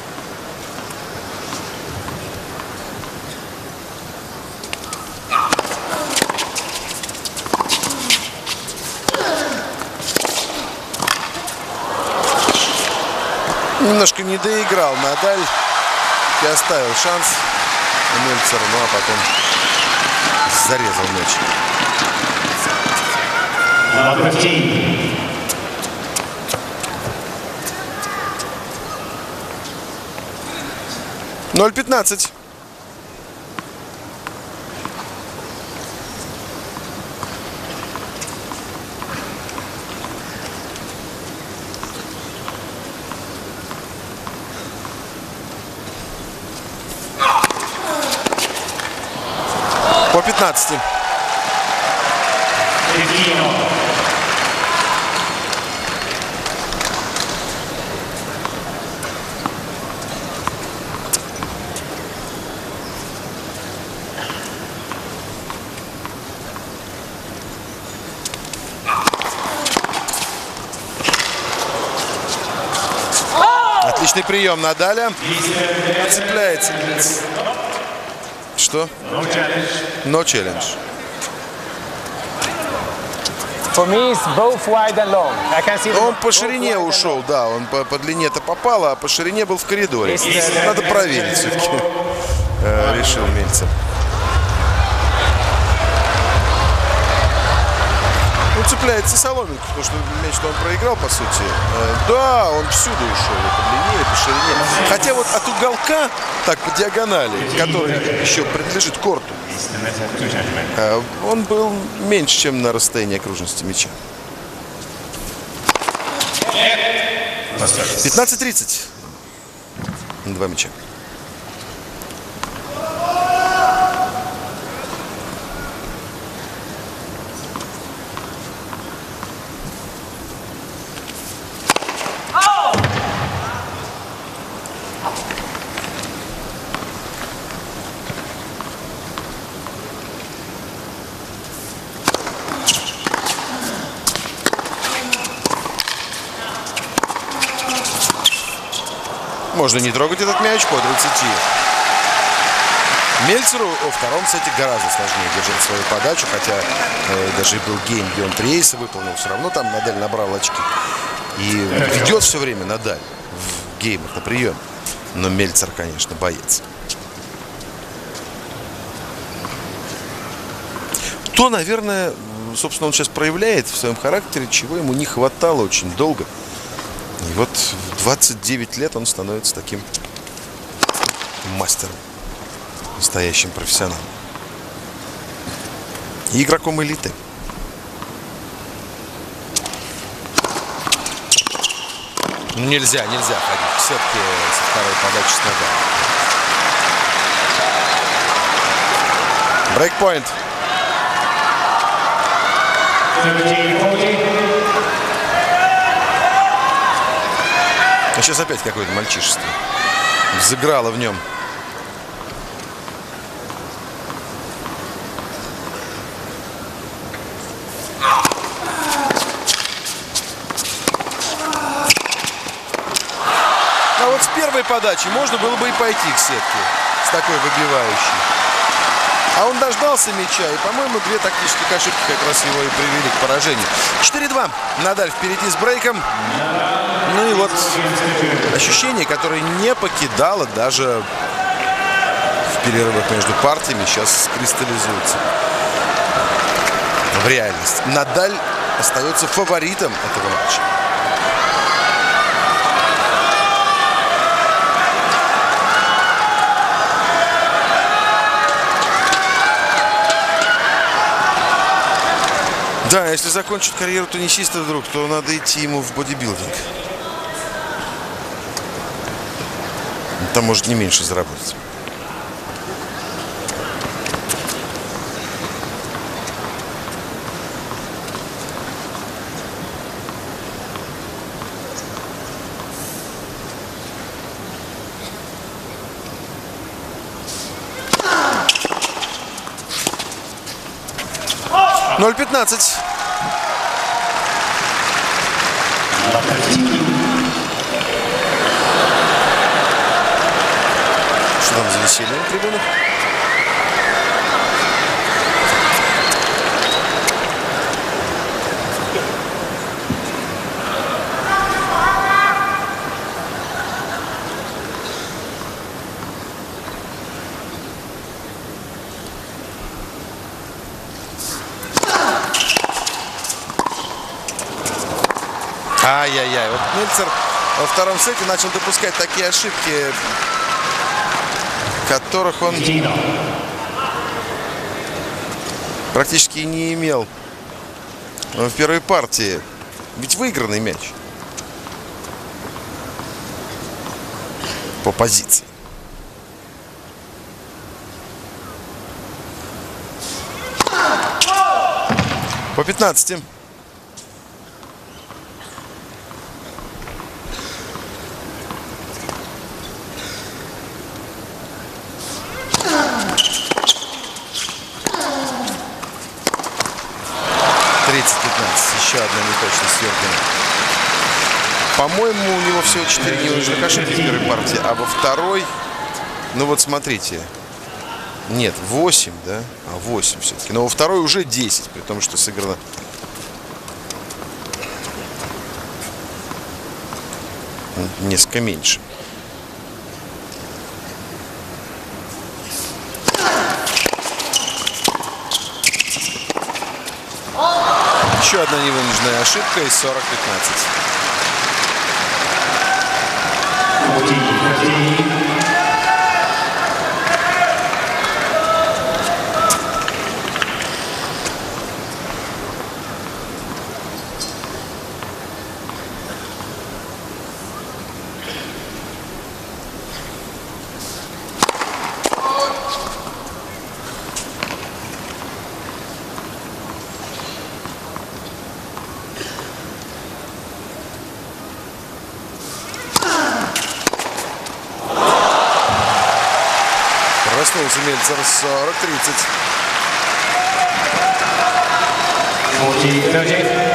Немножко не доиграл Надаль и оставил шанс Мельцер, ну а потом зарезал мяч. 0-15. По 15. Отличный прием Надаля. Цепляется. Что? No challenge. Он по ширине ушел, да, он по длине-то попал, а по ширине был в коридоре. Надо проверить все-таки, решил Мельцер. Ну, цепляется соломинку, потому что мяч-то он проиграл, по сути. Да, он всюду ушел, и по длине, и по ширине. Хотя вот от уголка, так, по диагонали, который еще принадлежит корту, он был меньше, чем на расстоянии окружности мяча. 15-30. Два мяча. Можно не трогать этот мяч по 30. Мельцеру во втором сете гораздо сложнее держать свою подачу, хотя даже был гейм, где он 3 эйса выполнил, все равно там Надаль набрал очки. И ведет все время Надаль в геймах на прием. Но Мельцер, конечно, боец. То, наверное, собственно, он сейчас проявляет в своем характере, чего ему не хватало очень долго. И вот в 29 лет он становится таким мастером, настоящим профессионалом. И игроком элиты. Ну, нельзя ходить в сетке со второй подачи с Надалем. Брейкпоинт. А сейчас опять какое-то мальчишество взыграло в нем. А вот с первой подачи можно было бы и пойти к сетке с такой выбивающей. А он дождался мяча, и, по-моему, 2 тактических ошибки как раз его и привели к поражению. 4-2. Надаль впереди с брейком. Ну и вот ощущение, которое не покидало даже в перерывах между партиями, сейчас кристаллизуется в реальность. Надаль остается фаворитом этого матча. Да, если закончит карьеру теннисиста вдруг, то надо идти ему в бодибилдинг. Там может не меньше заработать. Ноль 15. Что там за веселье на трибунах? Ай-яй-яй. Вот Мельцер во втором сете начал допускать такие ошибки, которых он практически не имел в первой партии. Ведь выигранный мяч по позиции. По 15. Еще одна неточность Юргена. По-моему, у него всего 4 невыжных ошибки в первой партии, а во второй, ну вот смотрите, нет, 8, да? А 8 все-таки. Но во второй уже 10, при том, что сыграно несколько меньше. Еще одна невынужденная ошибка и 40-15. Проснулся Мельцер. 40-30.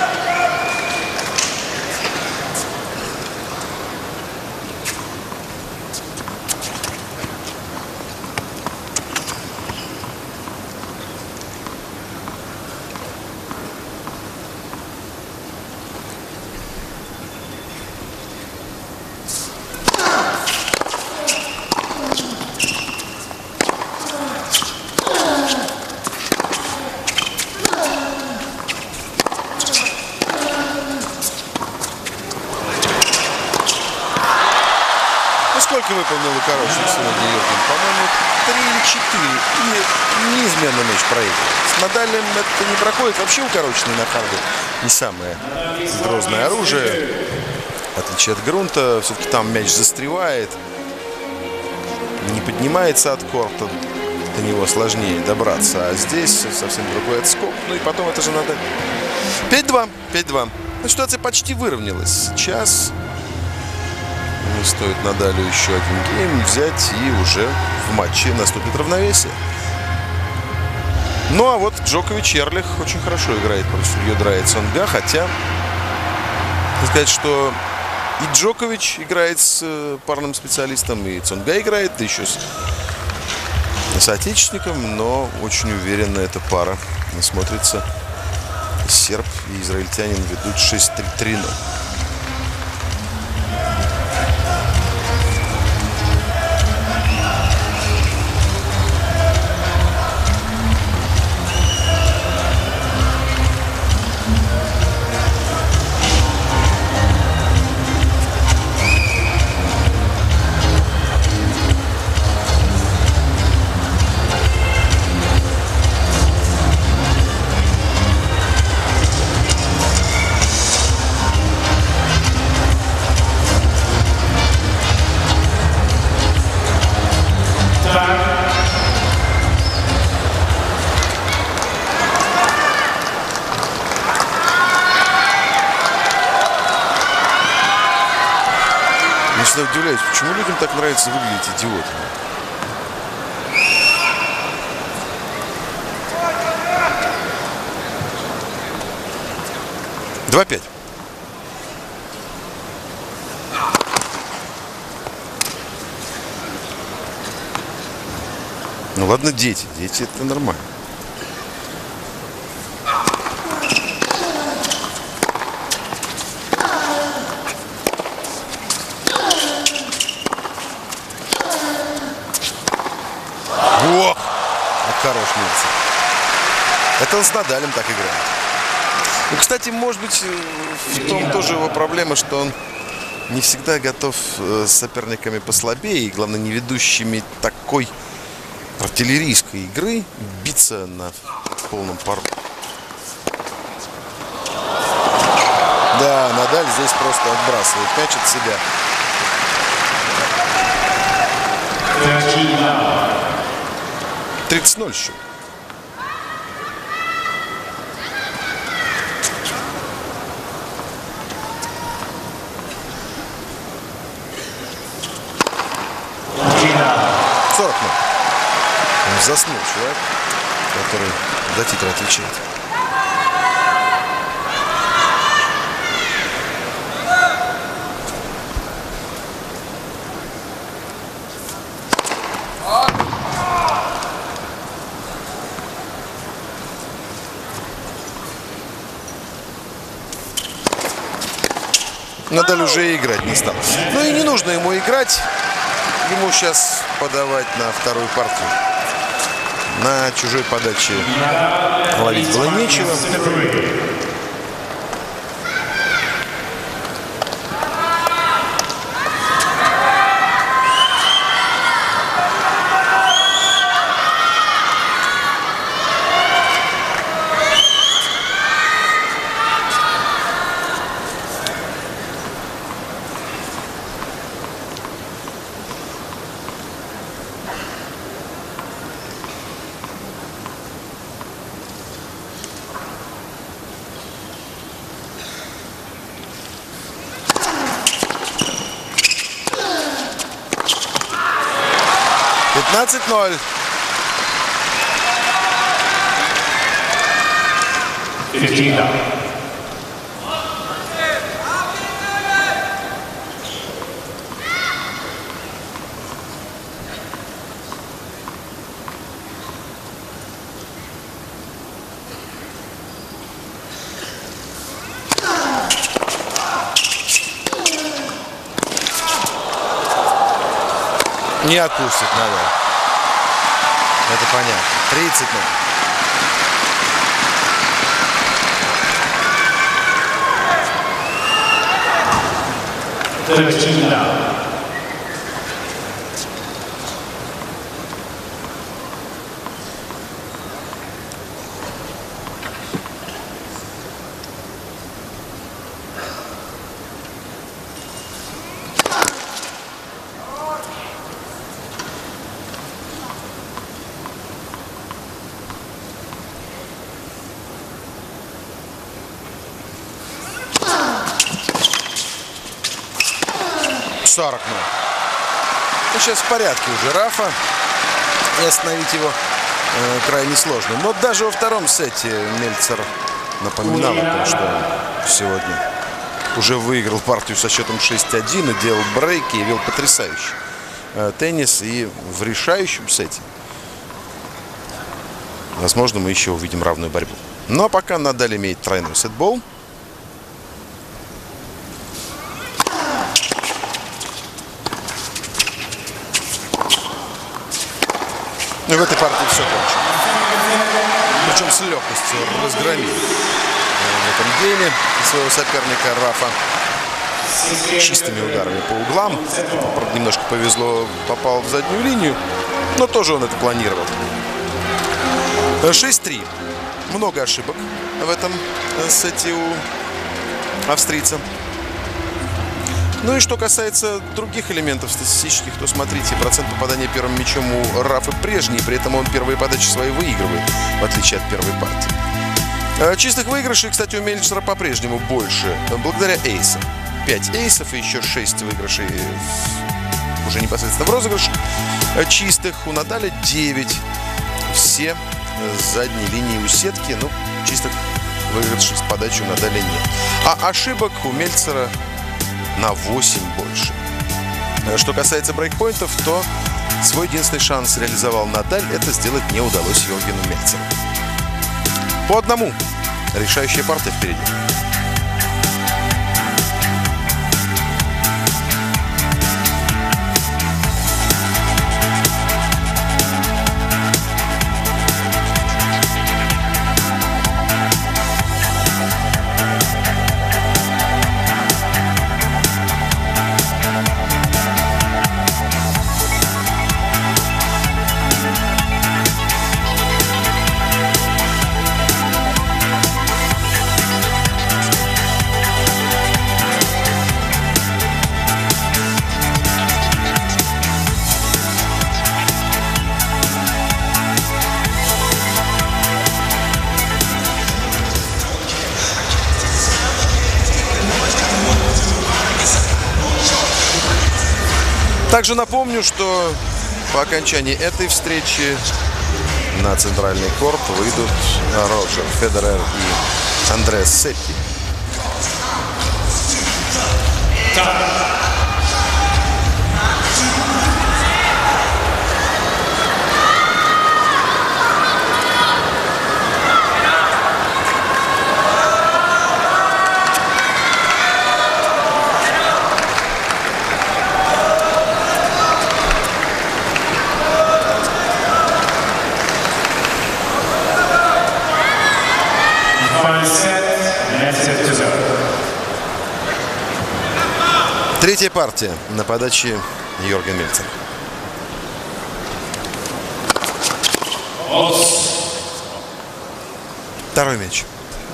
Сколько выполнил укороченный сегодня Юрген? По-моему, 3 или 4. И неизменно мяч проигрывает. С Надалем это не проходит. Вообще укороченный на харде не самое грозное оружие. В отличие от грунта, все-таки там мяч застревает. Не поднимается от корта. До него сложнее добраться. А здесь совсем другой отскок. Ну и потом это же Надаль. 5-2. 5-2. Ситуация почти выровнялась. Сейчас не стоит Надалю еще один гейм взять, и уже в матче наступит равновесие. Ну а вот Джокович Эрлих очень хорошо играет против Йодра и Цонга, хотя сказать, что и Джокович играет с парным специалистом, и Цонга играет, да еще с соотечественником, но очень уверенно эта пара смотрится. Серб и израильтянин ведут 6-3-3-0. Я всегда удивляюсь, почему людям так нравится выглядеть идиотами. Два пять. Ну ладно, дети. Дети это нормально. О! Хорош Мельцер. Это он с Надалем так играет. Ну, кстати, может быть, в том тоже его проблема, что он не всегда готов с соперниками послабее, и, главное, не ведущими такой артиллерийской игры биться на полном пару. Да, Надаль здесь просто отбрасывает мяч от себя. 30-0 счет. Он заснул человек, который за титр отвечает. Надаль уже играть не стал. Ну и не нужно ему играть. Ему сейчас подавать на вторую партию. На чужой подаче ловить было нечего. $15-0. 15 down. Не отпустит Надаль. Это понятно. 30-0. 13 down. Ну, сейчас в порядке уже Рафа. И остановить его крайне сложно. Но даже во втором сете Мельцер напоминал о том, что сегодня уже выиграл партию со счетом 6-1 и делал брейки, и вел потрясающий теннис. И в решающем сете, возможно, мы еще увидим равную борьбу. Но пока Надаль имеет тройной сетбол. И в этой партии все кончено. Причем с легкостью разгромили в этом гейме своего соперника Рафа чистыми ударами по углам. Правда, немножко повезло, попал в заднюю линию, но тоже он это планировал. 6-3. Много ошибок в этом сете у австрийца. Ну и что касается других элементов статистических, то смотрите, процент попадания первым мячом у Рафа прежний, при этом он первые подачи свои выигрывает, в отличие от первой партии. Чистых выигрышей, кстати, у Мельцера по-прежнему больше, благодаря эйсам. 5 эйсов и еще 6 выигрышей уже непосредственно в розыгрыш. Чистых у Надаля 9. Все с задней линии у сетки, ну, чистых выигрышей с подачей у Надаля нет. А ошибок у Мельцера на 8 больше. Что касается брейкпоинтов, то свой единственный шанс реализовал Надаль. Это сделать не удалось Юргену Мельцеру. По одному. Решающая партия впереди. Также напомню, что по окончании этой встречи на центральный корт выйдут Роджер Федерер и Андреас Сеппи. Третья партия на подаче Йорген Мельцер. Второй мяч.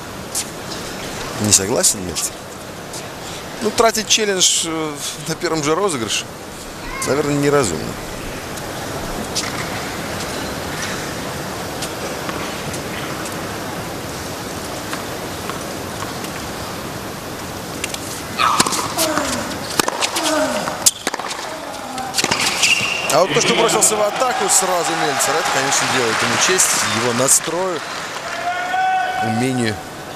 Не согласен Мельцер? Ну, тратить челлендж на первом же розыгрыше, наверное, неразумно. А вот то, что бросился в атаку сразу Мельцер, это, конечно, делает ему честь, его настрою, умению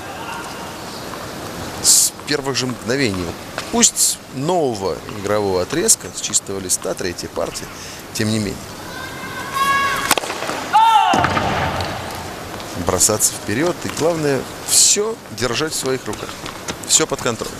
с первых же мгновений. Пусть нового игрового отрезка, с чистого листа, третьей партии, тем не менее. Бросаться вперед и, главное, все держать в своих руках. Все под контролем.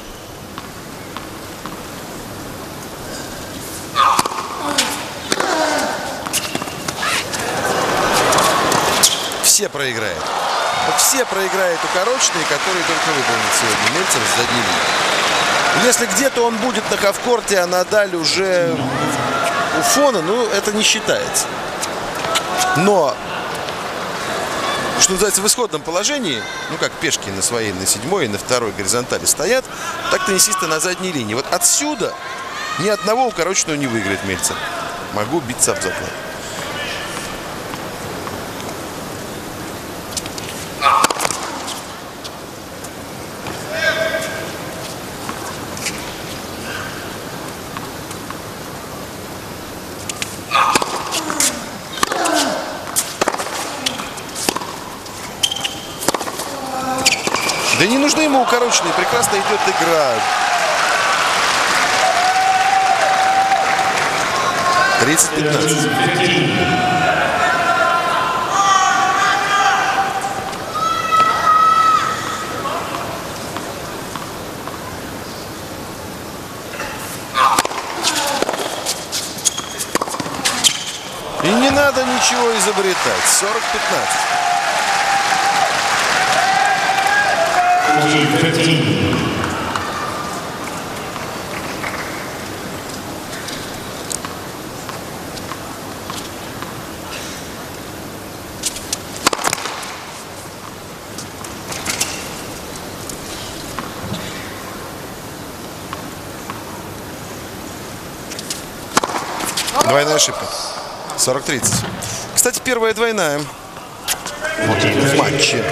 Все проиграют. Вот все проиграют укороченные, которые только выполнит сегодня Мельцер с задней линии. Если где-то он будет на хавкорте, а Надаль уже у фона, ну, это не считается. Но, что называется, в исходном положении, ну, как пешки на своей, на седьмой и на второй горизонтали стоят, так теннисисты на задней линии. Вот отсюда ни одного укороченного не выиграет Мельцер. Могу биться об заклад. Да не нужны ему укороченные, прекрасно идет игра. 30-15. И не надо ничего изобретать. 40-15. Двойная ошибка. 40-30. Кстати, первая двойная в матче.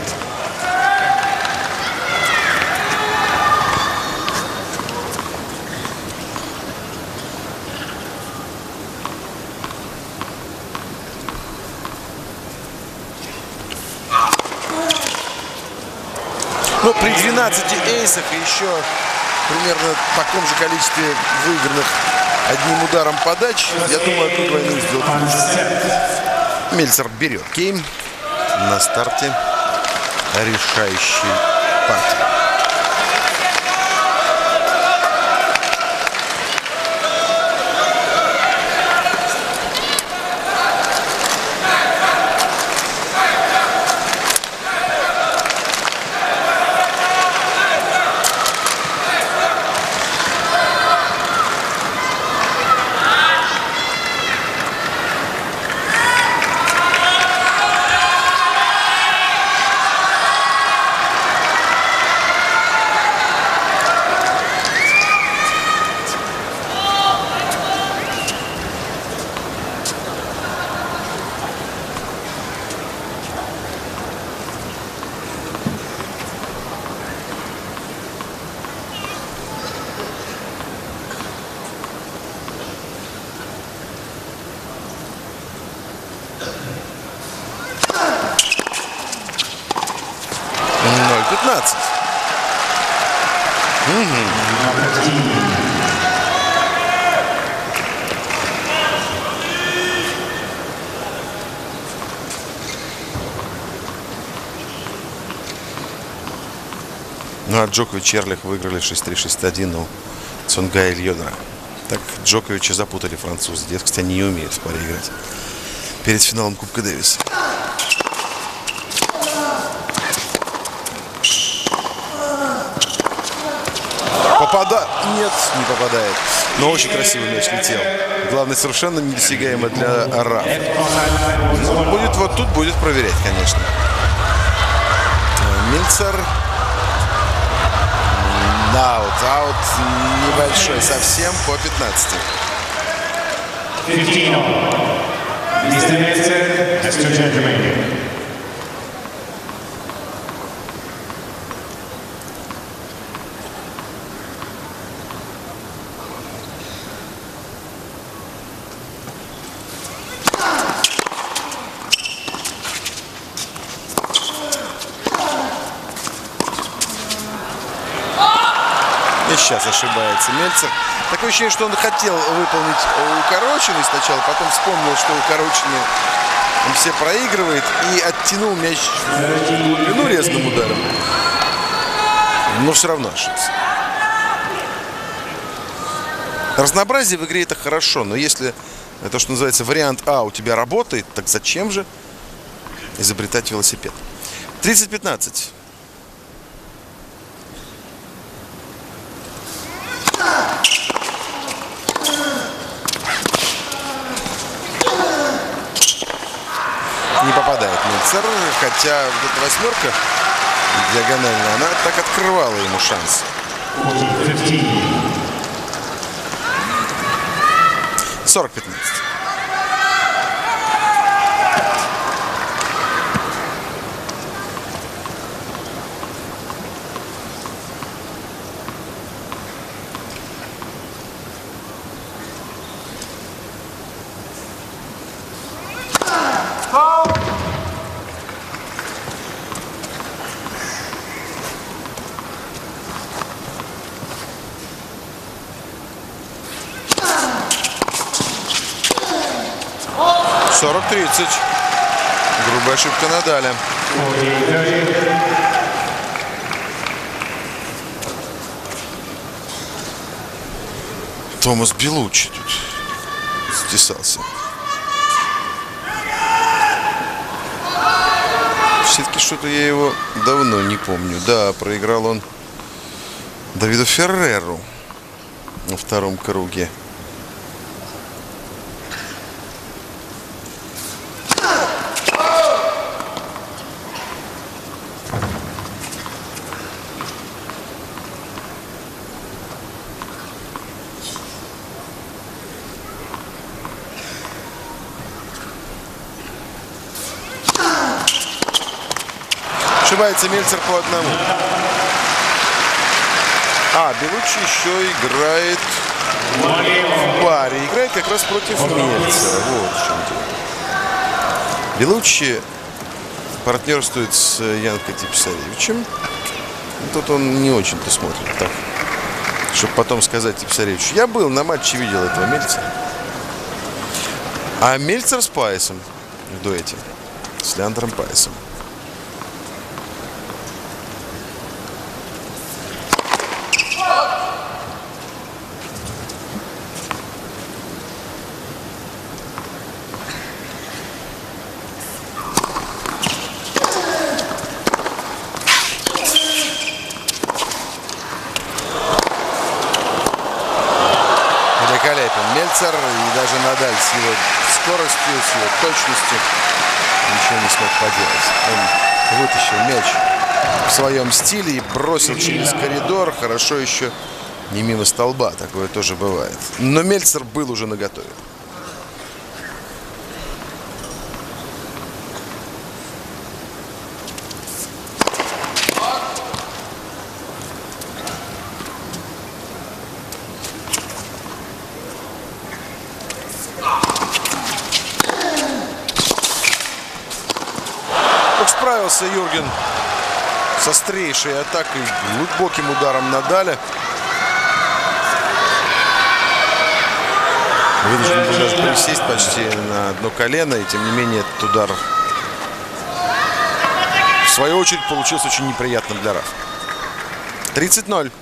Ну, при 12 эйсах и еще примерно в таком же количестве выигранных одним ударом подач, я думаю, тут двойную сделку. Мельцер берет гейм на старте решающей партии. Ну а Джокович и Эрлих выиграли 6-3, 6-1 у Цонгая и Льодера. Так Джоковича запутали французы. Дескать, они не умеют в паре играть. Перед финалом Кубка Дэвиса. Попадает. Нет, не попадает. Но очень красивый мяч летел. Главное, совершенно недосягаемо для Рафа. Ну, будет вот тут, будет проверять, конечно. Мельцер. Аут небольшой совсем по 15. 15 all. Mr. Meltzer has 2 turns remaining. И сейчас ошибается Мельцер. Такое ощущение, что он хотел выполнить укороченный сначала, потом вспомнил, что укороченный он все проигрывает, и оттянул мяч в глубину резным ударом. Но все равно ошибся. Разнообразие в игре — это хорошо, но если то, что называется вариант А, у тебя работает, так зачем же изобретать велосипед? 30-15. Не попадает Мельцер, хотя вот эта восьмерка диагональная, она так открывала ему шанс. 40-15. «40-30». Грубая ошибка Надаля. Томас Белуччи тут затесался. Все-таки что-то я его давно не помню. Да, проиграл он Давиду Ферреру во втором круге. Ошибается Мельцер по одному. Белуччи еще играет в баре. Играет как раз против Мельцера. Вот в чем дело. Белуччи партнерствует с Янко Типсаревичем. Тут он не очень-то смотрит так, чтобы потом сказать Типсаревичу: я был на матче, видел этого Мельцера. А Мельцер с Пайесом в дуэте. С Леандром Пайесом. Мельцер, и даже Надаль с его скоростью, с его точностью ничего не смог поделать. Он вытащил мяч в своем стиле и бросил через коридор. Хорошо еще не мимо столба, такое тоже бывает. Но Мельцер был уже наготове. Справился Юрген с острейшей атакой, глубоким ударом Надаля. Вынужден был даже присесть почти на одно колено, и тем не менее этот удар в свою очередь получился очень неприятным для Рафа. 30-0.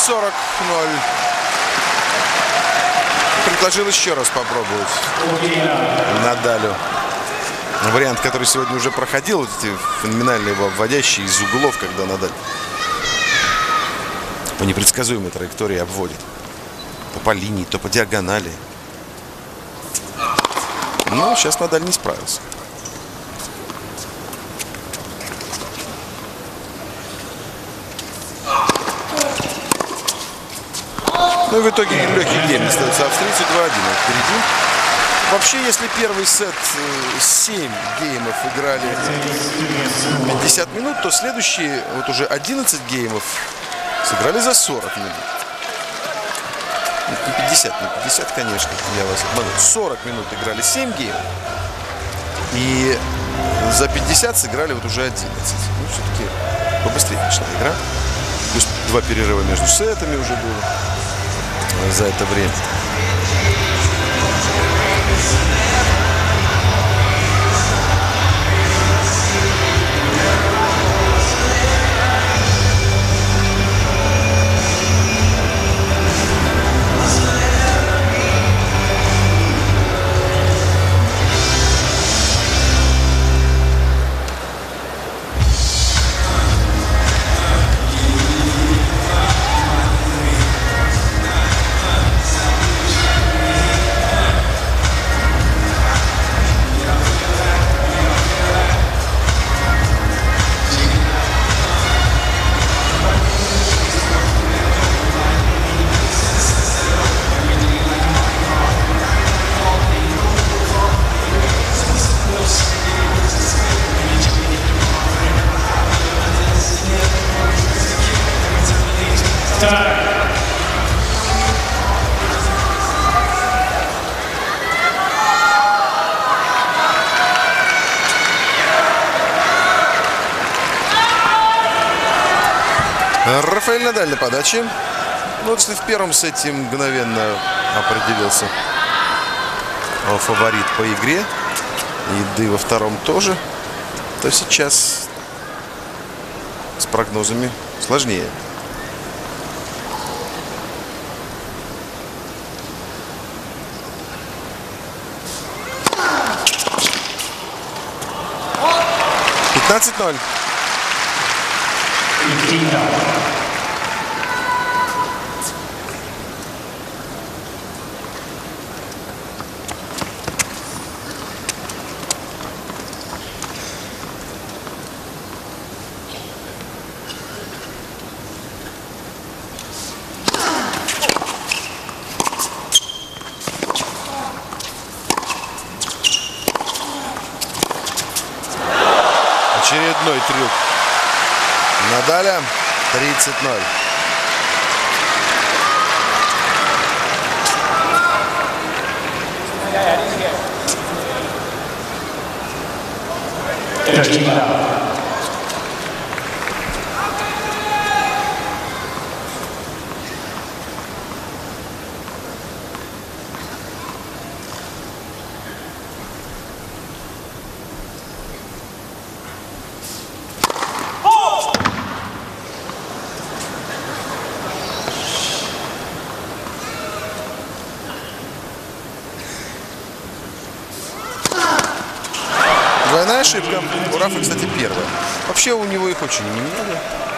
40-0. Предложил еще раз попробовать Надалю. Вариант, который сегодня уже проходил. Вот эти феноменальные обводящие из углов, когда Надаль по непредсказуемой траектории обводит. То по линии, то по диагонали. Но сейчас Надаль не справился. Ну и в итоге легкий гейм остается австрийцу 2-1 впереди. Вообще, если первый сет 7 геймов играли 50 минут, то следующие вот уже 11 геймов сыграли за 40 минут. Не 50, не 50, конечно, я вас обманул. 40 минут играли 7 геймов. И за 50 сыграли вот уже 11. Ну, все-таки побыстрее начала игра. Плюс 2 перерыва между сетами уже было за это время. Рафаэль Надаль на подаче. Ну, вот если в первом сете мгновенно определился фаворит по игре, и да и во втором тоже, то сейчас с прогнозами сложнее. $15-0. Очередной трюк Надаля. 30-0. Двойная ошибка. У Рафа, кстати, первая. Вообще у него их очень немного.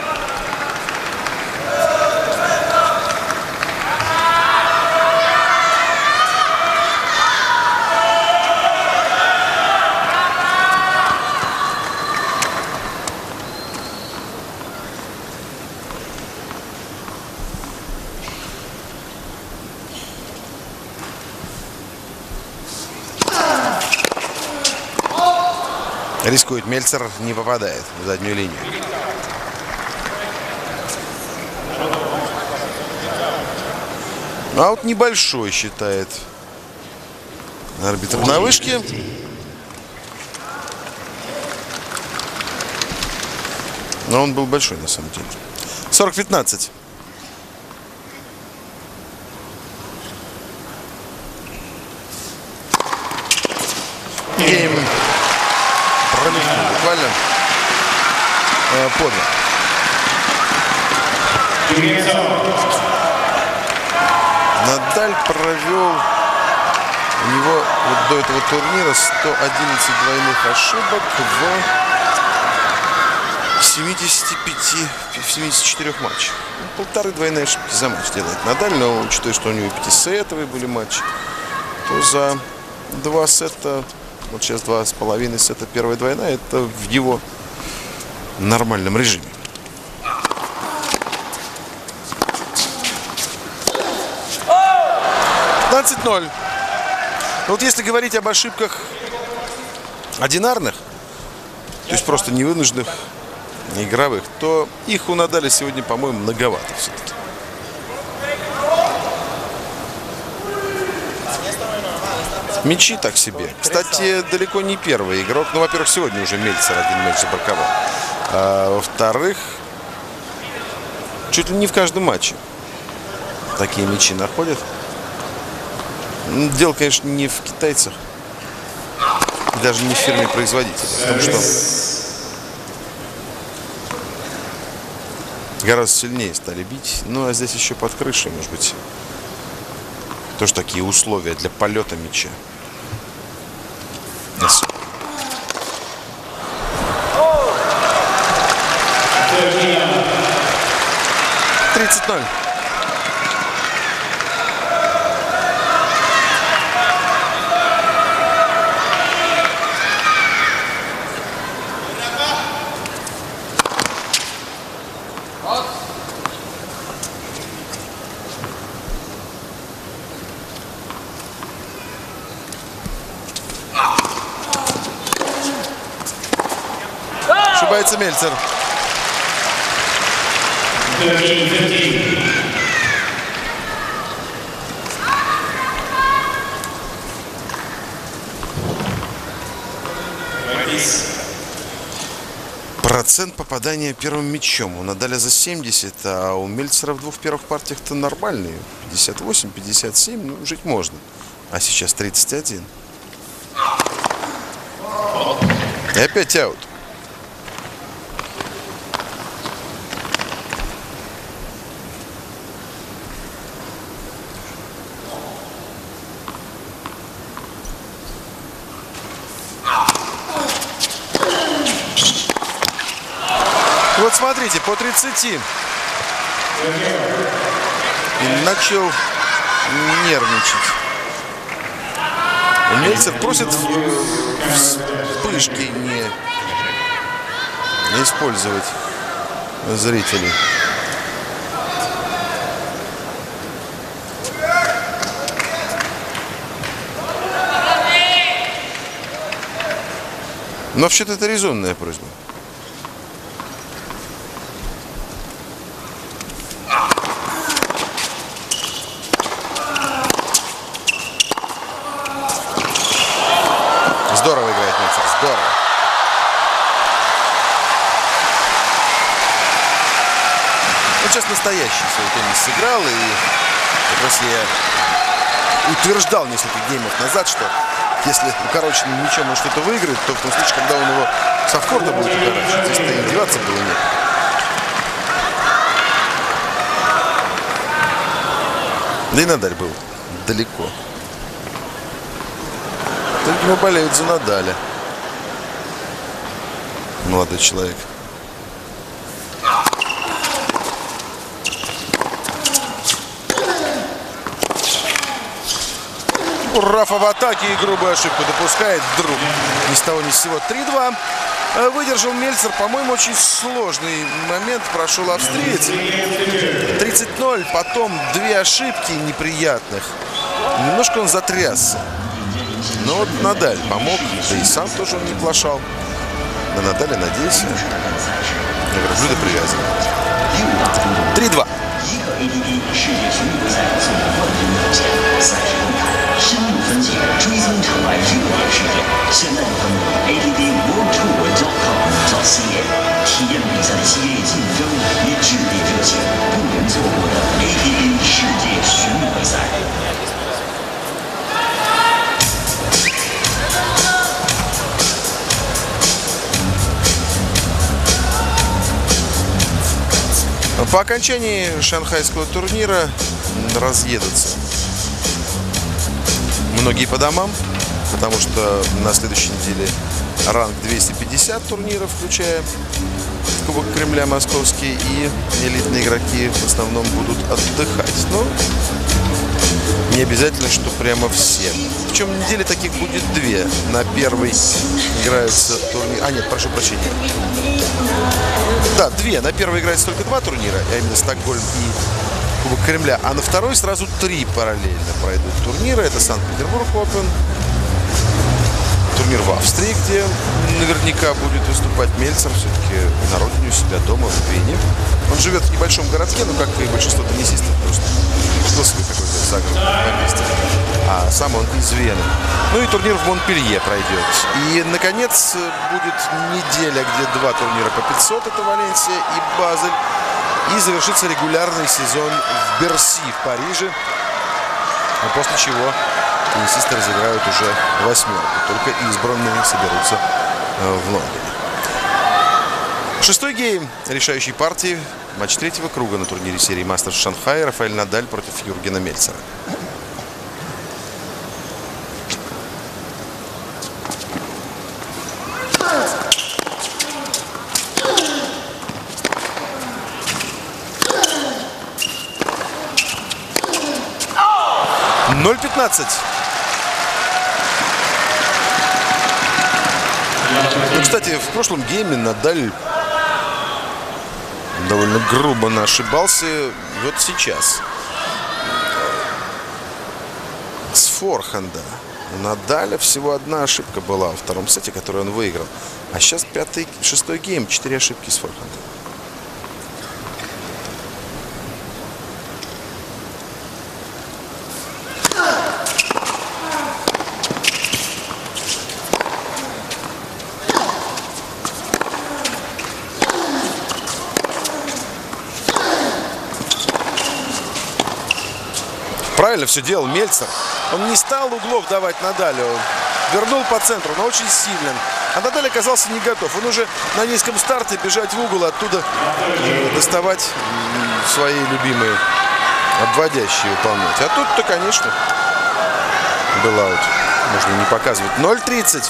Рискует Мельцер, не попадает в заднюю линию. Аут небольшой, считает арбитр на вышке. Но он был большой на самом деле. 40-15. Гейм. Буквально подло. Надаль провел у него вот до этого турнира 111 двойных ошибок в 74 матчах. Полторы двойные ошибки за матч делает Надаль, но учитывая, что у него 5-сетовые были матчи, то за 2 сета, вот сейчас 2,5 сета первая двойная, это в его нормальном режиме. $15-0. Вот если говорить об ошибках одинарных, то есть просто невынужденных, игровых, то их у Надаля сегодня, по-моему, многовато все-таки. Мячи так себе. Кстати, далеко не первый игрок. Ну, во-первых, сегодня уже Мельцер один мяч забраковал. А во-вторых, чуть ли не в каждом матче такие мячи находят. Дело, конечно, не в китайцах. Даже не в фирме-производителя. Потому что гораздо сильнее стали бить. Ну, а здесь еще под крышей, может быть, тоже такие условия для полета мяча. 30-0. Ошибается Мельцер. 13-15. Процент попадания первым мячом у Надаля за 70, а у Мельцера в двух первых партиях-то нормальные. 58, 57, ну, жить можно. А сейчас 31. И опять аут. Вот смотрите, по 30. И начал нервничать. Мельцер просит вспышки не использовать зрителей. Но вообще-то это резонная просьба. Здорово играет Мельцер, здорово. Он сейчас настоящий свой теннис сыграл, и как раз я утверждал несколько геймов назад, что если укороченным мячом он что-то выиграет, то в том случае, когда он его с офкорта будет укорачивать, здесь-то и деваться было нет. Да и Надаль был далеко. Видимо, болеют за Надаля. Молодой человек. Рафа в атаке и грубую ошибку допускает вдруг. Ни с того ни с сего. 3-2. Выдержал Мельцер. По-моему, очень сложный момент. Прошел австриец. 30-0. Потом две ошибки неприятных. Немножко он затрясся. Но вот Надаль помог. Да и сам тоже он не плашал. На Надаля надеюсь. Верблюда привязан. 3-2. 深入分析，追踪场外热点事件。现在就登录 ADDWorldTour.com.ca， 体验比赛的激烈竞争与智力热情，不容错过的 ADD 世界巡礼比赛。По окончании шанхайского турнира разъедутся многие по домам, потому что на следующей неделе ранг 250 турниров, включая Кубок Кремля московский, и элитные игроки в основном будут отдыхать. Но не обязательно, что прямо все. Причем недели таких будет две. На первой играются турниры. А, нет, прошу прощения. Да, две. На первой играется только два турнира, а именно Стокгольм и Кубок Кремля. А на второй сразу три параллельно пройдут турнира. Это Санкт-Петербург Open, турнир в Австрии, где наверняка будет выступать Мельцер, все-таки на родине у себя дома, в Вене. Он живет в небольшом городке, ну, как и большинство теннисистов, просто свой какой-то загородный поместье. А сам он из Вены. Ну и турнир в Монпелье пройдет. И, наконец, будет неделя, где два турнира по 500, это Валенсия и Базель. И завершится регулярный сезон в Берси, в Париже. А после чего теннисисты разыграют уже восьмерку. Только избранные соберутся в Лондоне. Шестой гейм решающей партии. Матч третьего круга на турнире серии Мастерс Шанхая. Рафаэль Надаль против Юргена Мельцера. — 0-15. Ну, кстати, в прошлом гейме Надаль довольно грубо ошибался. Вот сейчас с форхенда у Надаля всего одна ошибка была во втором сете, которую он выиграл. А сейчас шестой гейм, 4 ошибки с форхенда. Правильно все делал Мельцер. Он не стал углов давать Надалю. Он вернул по центру, но очень сильно. А Надаль оказался не готов. Он уже на низком старте бежать в угол, оттуда доставать свои любимые обводящие выполнять. А тут-то, конечно, был аут. Можно не показывать. 0-30.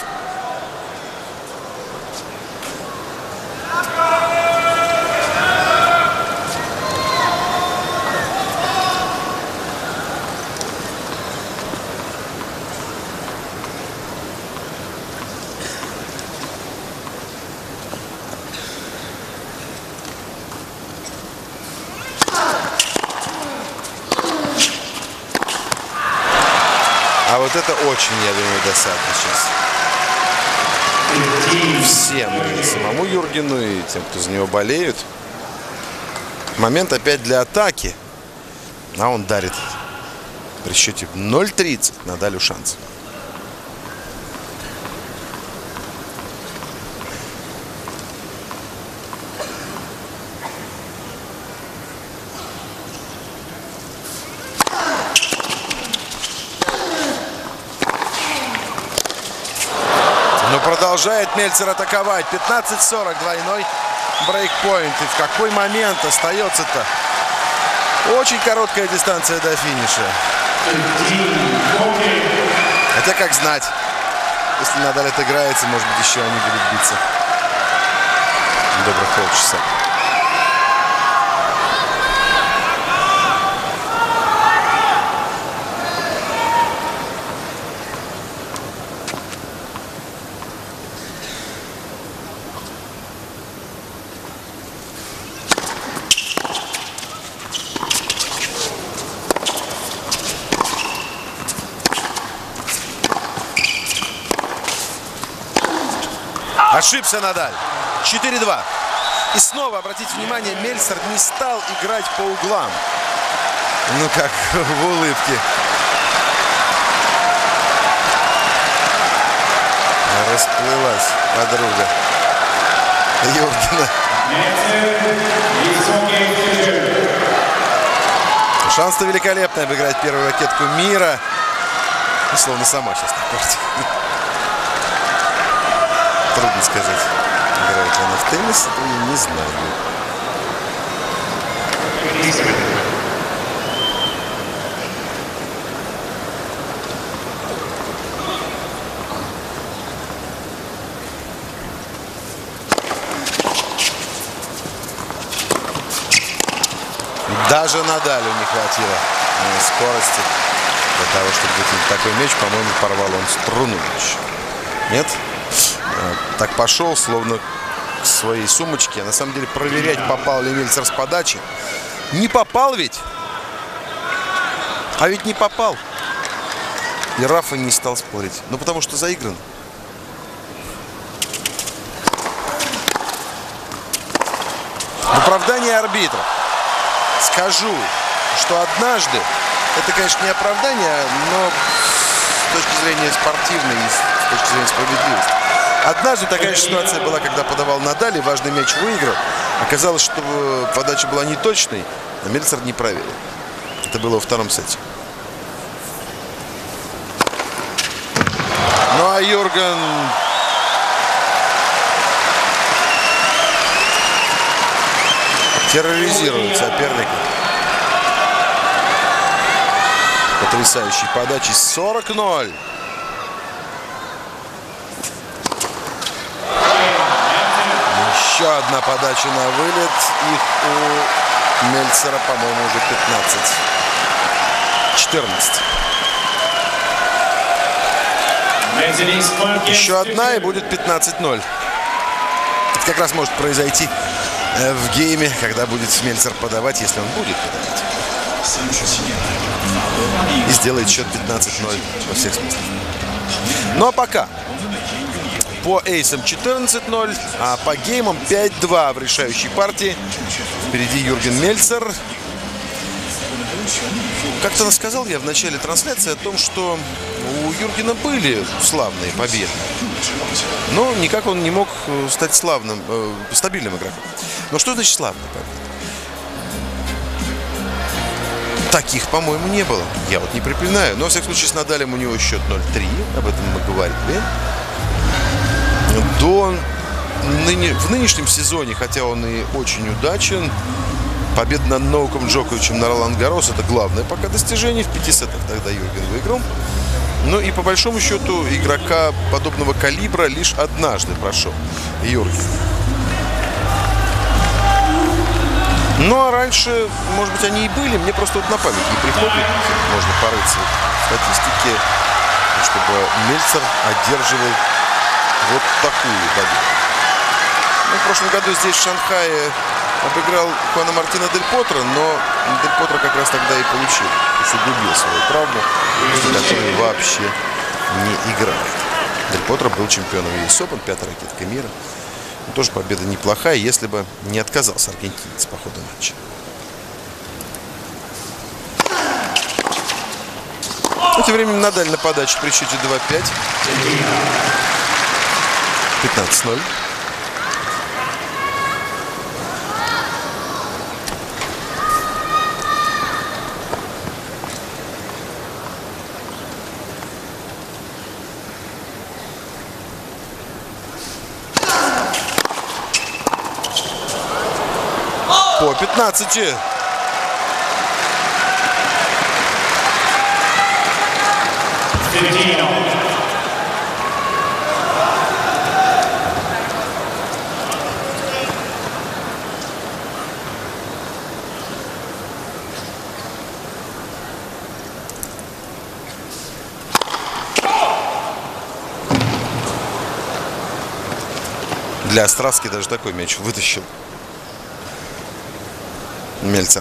А вот это очень, я думаю, досадно сейчас. Всем, и самому Юргену, и тем, кто за него болеют. Момент опять для атаки. А он дарит при счете 0-30 Надалю шанс. Продолжает Мельцер атаковать. 15-40, двойной брейкпоинт. И в какой момент остается-то? Очень короткая дистанция до финиша. Хотя, как знать, если Надаль отыграется, может быть, еще они будут биться добрых полчаса. Ошибся Надаль. 4-2. И снова, обратите внимание, Мельцер не стал играть по углам. Ну как в улыбке. Расплылась подруга Юргена. Шанс-то великолепный обыграть первую ракетку мира. И словно сама сейчас на корте. Трудно сказать, играет ли она в теннис, я не знаю. даже Надалю не хватило скорости для того, чтобы выкинуть такой мяч. По-моему, порвал он струну еще. Нет? Так пошел, словно к своей сумочке. На самом деле проверять, попал ли Мельцер с подачи. Не попал ведь. А ведь не попал. И Рафа не стал спорить. Ну, потому что заигран. В оправдании арбитров скажу, что однажды, это, конечно, не оправдание, но с точки зрения спортивной и с точки зрения справедливости. Однажды такая же ситуация была, когда подавал Надаль, и важный мяч выиграл. Оказалось, что подача была неточной, а Мельцер не проверил. Это было во втором сете. Ну а Юрген терроризирует соперника. Потрясающей подачи. 40-0. Еще одна подача на вылет. Их у Мельцера, по-моему, уже 15. 14. Еще одна и будет 15-0. Это как раз может произойти в гейме, когда будет Мельцер подавать, если он будет подавать. И сделает счет 15-0 во всех смыслах. Ну а пока по эйсам 14-0, а по геймам 5-2 в решающей партии. Впереди Юрген Мельцер. Как-то сказал я в начале трансляции о том, что у Юргена были славные победы. Но никак он не мог стать славным, стабильным игроком. Но что значит славная победа? Таких, по-моему, не было. Я вот не припоминаю. Но, во всяком случае, с Надалем у него счет 0-3. Об этом мы говорили. В нынешнем сезоне, хотя он и очень удачен, победа над Новаком Джоковичем на Ролан-Гаррос — это главное пока достижение. В 5 сетах тогда Юрген выиграл. Ну и по большому счету игрока подобного калибра лишь однажды прошел Юрген. Ну а раньше, может быть, они и были. Мне просто вот на память не приходит. Можно порыться в статистике, чтобы Мельцер одерживал вот такую победу. Ну, в прошлом году здесь в Шанхае обыграл Хуана Мартина Дель Потро, но Дель Потро как раз тогда и получил, усугубил свою травму, который вообще не играет. Дель Потро был чемпионом US Open, 5-я ракетка мира. Тоже победа неплохая, если бы не отказался аргентинец по ходу матча. Тем временем Надаль на подаче при счете 2-5. 15-0. По 15. Для Островски даже такой мяч вытащил Мельцер.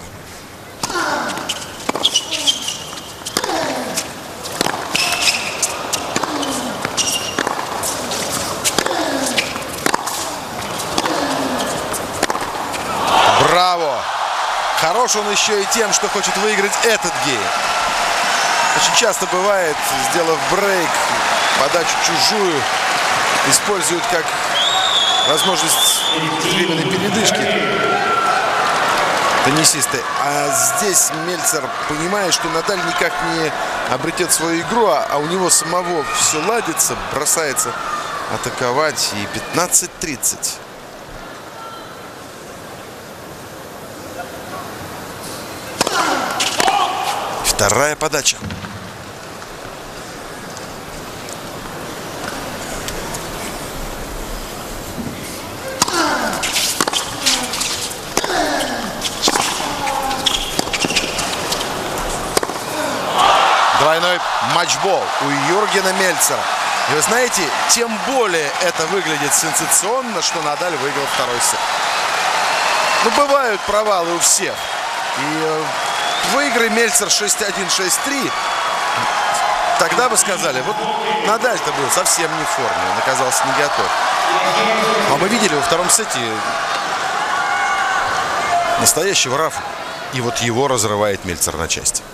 Браво! Хорош он еще и тем, что хочет выиграть этот гейм. Очень часто бывает, сделав брейк, подачу чужую используют как возможность временной передышки теннисисты. А здесь Мельцер понимает, что Надаль никак не обретет свою игру, а у него самого все ладится, бросается атаковать. И 15-30. Вторая подача. Двойной матчбол у Юргена Мельцера. И вы знаете, тем более это выглядит сенсационно, что Надаль выиграл второй сет. Ну, бывают провалы у всех. И выиграй Мельцер 6-1, 6-3, тогда бы сказали, вот Надаль-то был совсем не в форме, он оказался не готов. А мы видели во втором сете настоящего Рафа. И вот его разрывает Мельцер на части.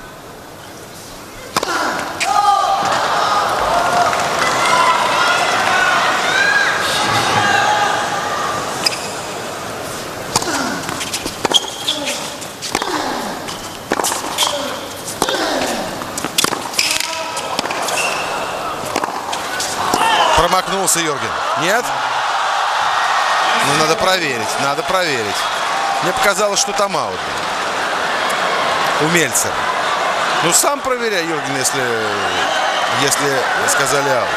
Промахнулся Юрген. Нет? Ну, надо проверить, надо проверить. Мне показалось, что там аут у Мельцера. Ну, сам проверяй, Юрген, если сказали аут.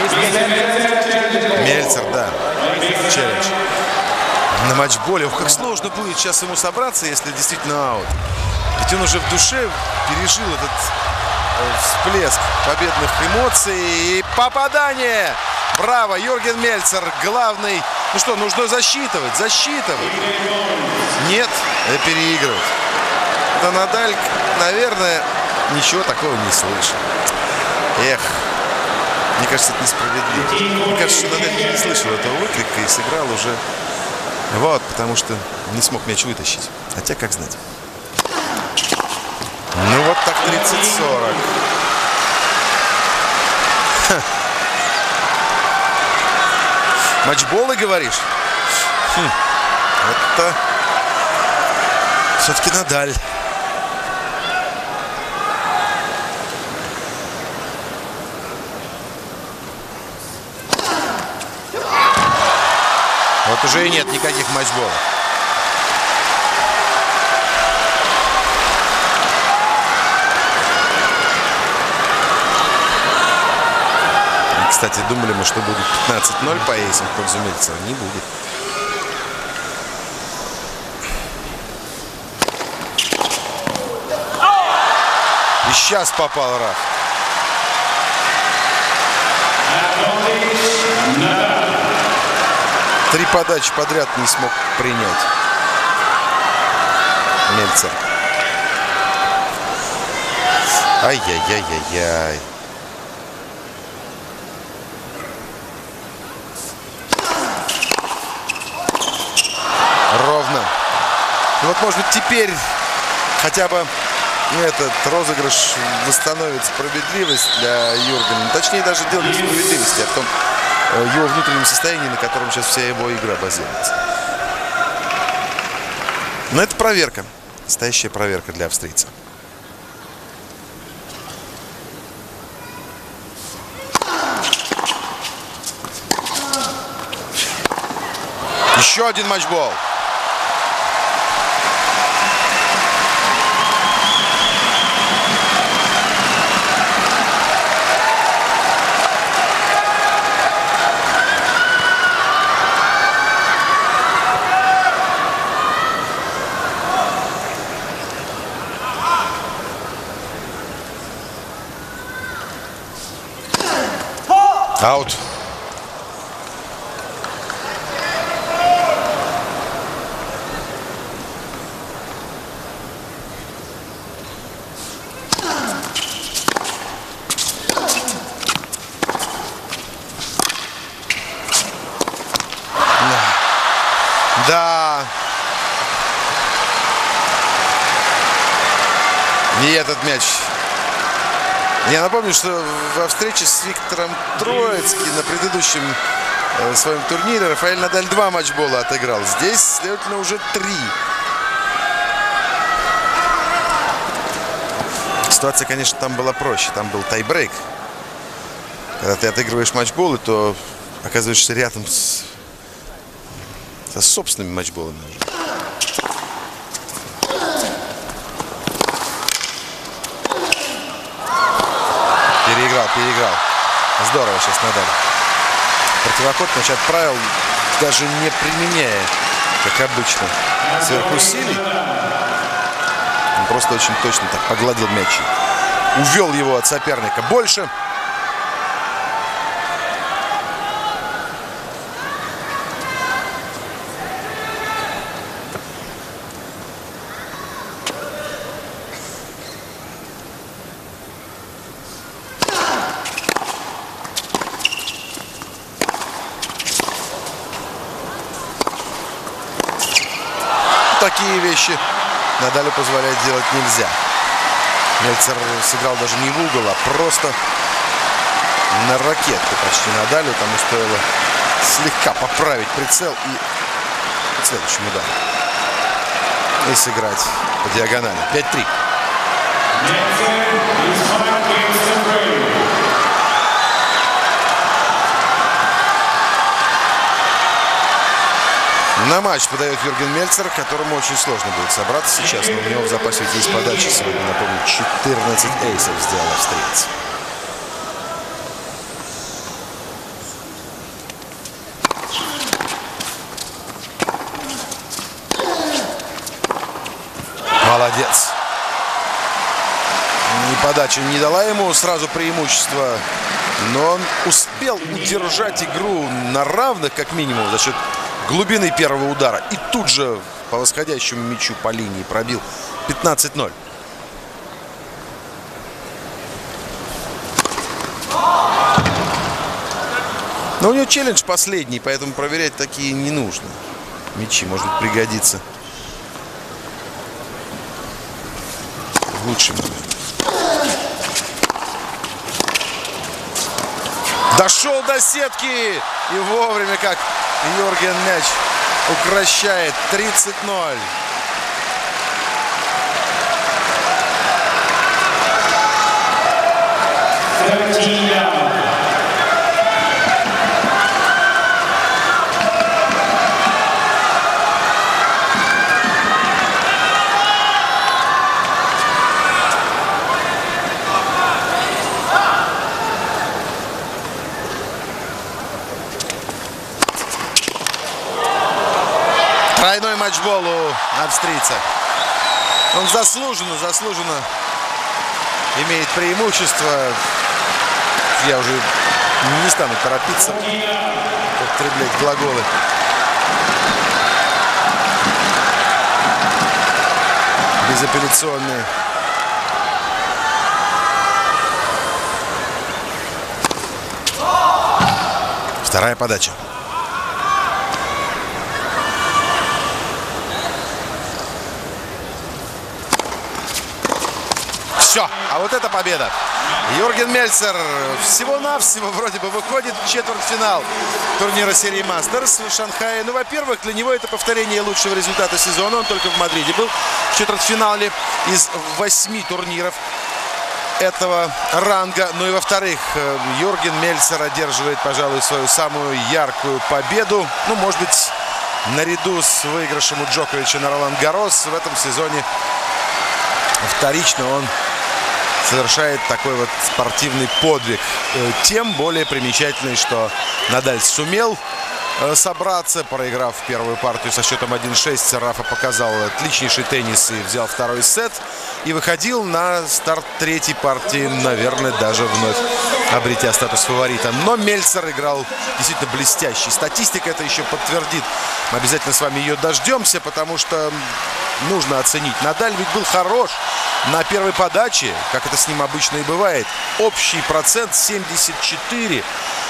Мельцер, да. Челлендж. На матчболе. Ох, как сложно будет сейчас ему собраться, если действительно аут. Ведь он уже в душе пережил этот всплеск победных эмоций. И попадание! Браво, Юрген Мельцер, главный. Ну что, нужно засчитывать, засчитывать. Нет, переигрывать. Да Надаль, наверное, ничего такого не слышал. Эх, мне кажется, это несправедливо. Мне кажется, что Надаль не слышал этого выкрика и сыграл уже. Вот, потому что не смог мяч вытащить. Хотя, как знать. Ну вот так 30-40. Матчболы, говоришь? Это все-таки Надаль. Вот уже и нет никаких матчболов. Кстати, думали мы, что будет 15-0 по эйсам в пользу Мельцера. Не будет. И сейчас попал Раф. Три подачи подряд не смог принять Мельцер. Ай-яй-яй-яй-яй. Ровно. Ну вот, может быть, теперь хотя бы этот розыгрыш восстановит справедливость для Юргена. Точнее, даже дело не в справедливости, а в том его внутреннем состоянии, на котором сейчас вся его игра базируется. Но это проверка. Настоящая проверка для австрийца. Еще один матчбол. Аут. Да. И этот мяч. Я напомню, что во встрече с Виктором Троицким на предыдущем своем турнире Рафаэль Надаль 2 матчбола отыграл. Здесь, следовательно, уже 3. Ситуация, конечно, там была проще. Там был тайбрейк. Когда ты отыгрываешь матчболы, то оказываешься рядом со собственными матчболами. Переиграл. Здорово сейчас Надаль. Противоход мяч отправил, даже не применяя, как обычно, сверхусилий. Он просто очень точно так погладил мяч. увел его от соперника больше. Такие вещи Надалю позволять делать нельзя. Мельцер сыграл даже не в угол, а просто на ракетку почти Надалю. Тому стоило слегка поправить прицел и следующим ударом. И сыграть по диагонали. 5-3. На матч подает Юрген Мельцер, которому очень сложно будет собраться сейчас. Но у него в запасе есть подачи. Сегодня, напомню, 14 эйсов сделал австриец. Молодец. И подача не дала ему сразу преимущество. Но он успел удержать игру на равных, как минимум, за счет глубины первого удара. И тут же по восходящему мячу по линии пробил. 15-0. Но у него челлендж последний, поэтому проверять такие не нужно. Мячи, может быть, пригодится в лучшем моменте. Дошел до сетки. И вовремя как Юрген мяч укращает. 30-0. Тройной матчбол у австрийца. Он заслуженно имеет преимущество. Я уже не стану торопиться употреблять глаголы. Безапелляционные. Вторая подача. Все, а вот это победа. Юрген Мельцер всего-навсего вроде бы выходит в четвертьфинал турнира серии Мастерс в Шанхае. Ну, во-первых, для него это повторение лучшего результата сезона. Он только в Мадриде был в четвертьфинале из 8 турниров этого ранга. Ну и во-вторых, Юрген Мельцер одерживает, пожалуй, свою самую яркую победу. Ну, может быть, наряду с выигрышем у Джоковича на Ролан-Гаррос в этом сезоне вторично он совершает такой вот спортивный подвиг. Тем более примечательный, что Надаль сумел собраться, проиграв первую партию со счетом 1-6. Рафа показал отличнейший теннис и взял второй сет. И выходил на старт третьей партии, наверное, даже вновь обретя статус фаворита. Но Мельцер играл действительно блестящий. Статистика это еще подтвердит. Мы обязательно с вами ее дождемся, потому что нужно оценить. Надаль ведь был хорош на первой подаче, как это с ним обычно и бывает. Общий процент 74.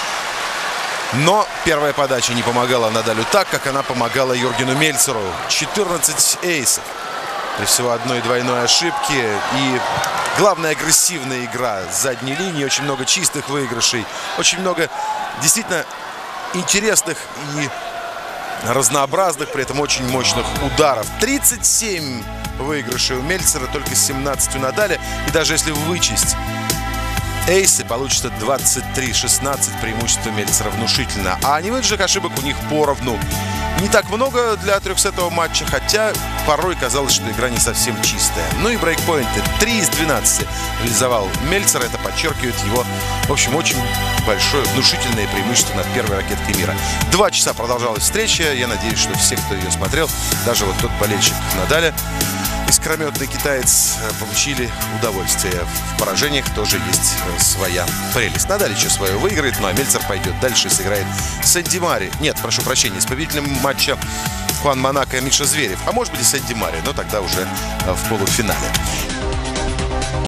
Но первая подача не помогала Надалю так, как она помогала Юргену Мельцеру. 14 эйсов. При всего одной двойной ошибке. И главная агрессивная игра с задней линии. Очень много чистых выигрышей. Очень много действительно интересных и разнообразных, при этом очень мощных ударов. 37 выигрышей у Мельцера, только 17 у Надаля. И даже если вычесть эйсы, получится 23-16. Преимущество Мельцера внушительно. А невыигрышных ошибок у них поровну. Не так много для трехсетового матча, хотя порой казалось, что игра не совсем чистая. Ну и брейкпоинты. 3 из 12 реализовал Мельцер. Это подчеркивает его, в общем, очень большое внушительное преимущество над первой ракеткой мира. 2 часа продолжалась встреча. Я надеюсь, что все, кто ее смотрел, даже вот тот болельщик Надаля, искрометный китаец получили удовольствие. В поражениях тоже есть своя прелесть. Надаль еще свое выиграет, ну а Мельцер пойдет дальше и сыграет с Энди Мари. Нет, прошу прощения, с победителем матча Хуан Монако и Миша Зверев. А может быть и с Энди Мари, но тогда уже в полуфинале.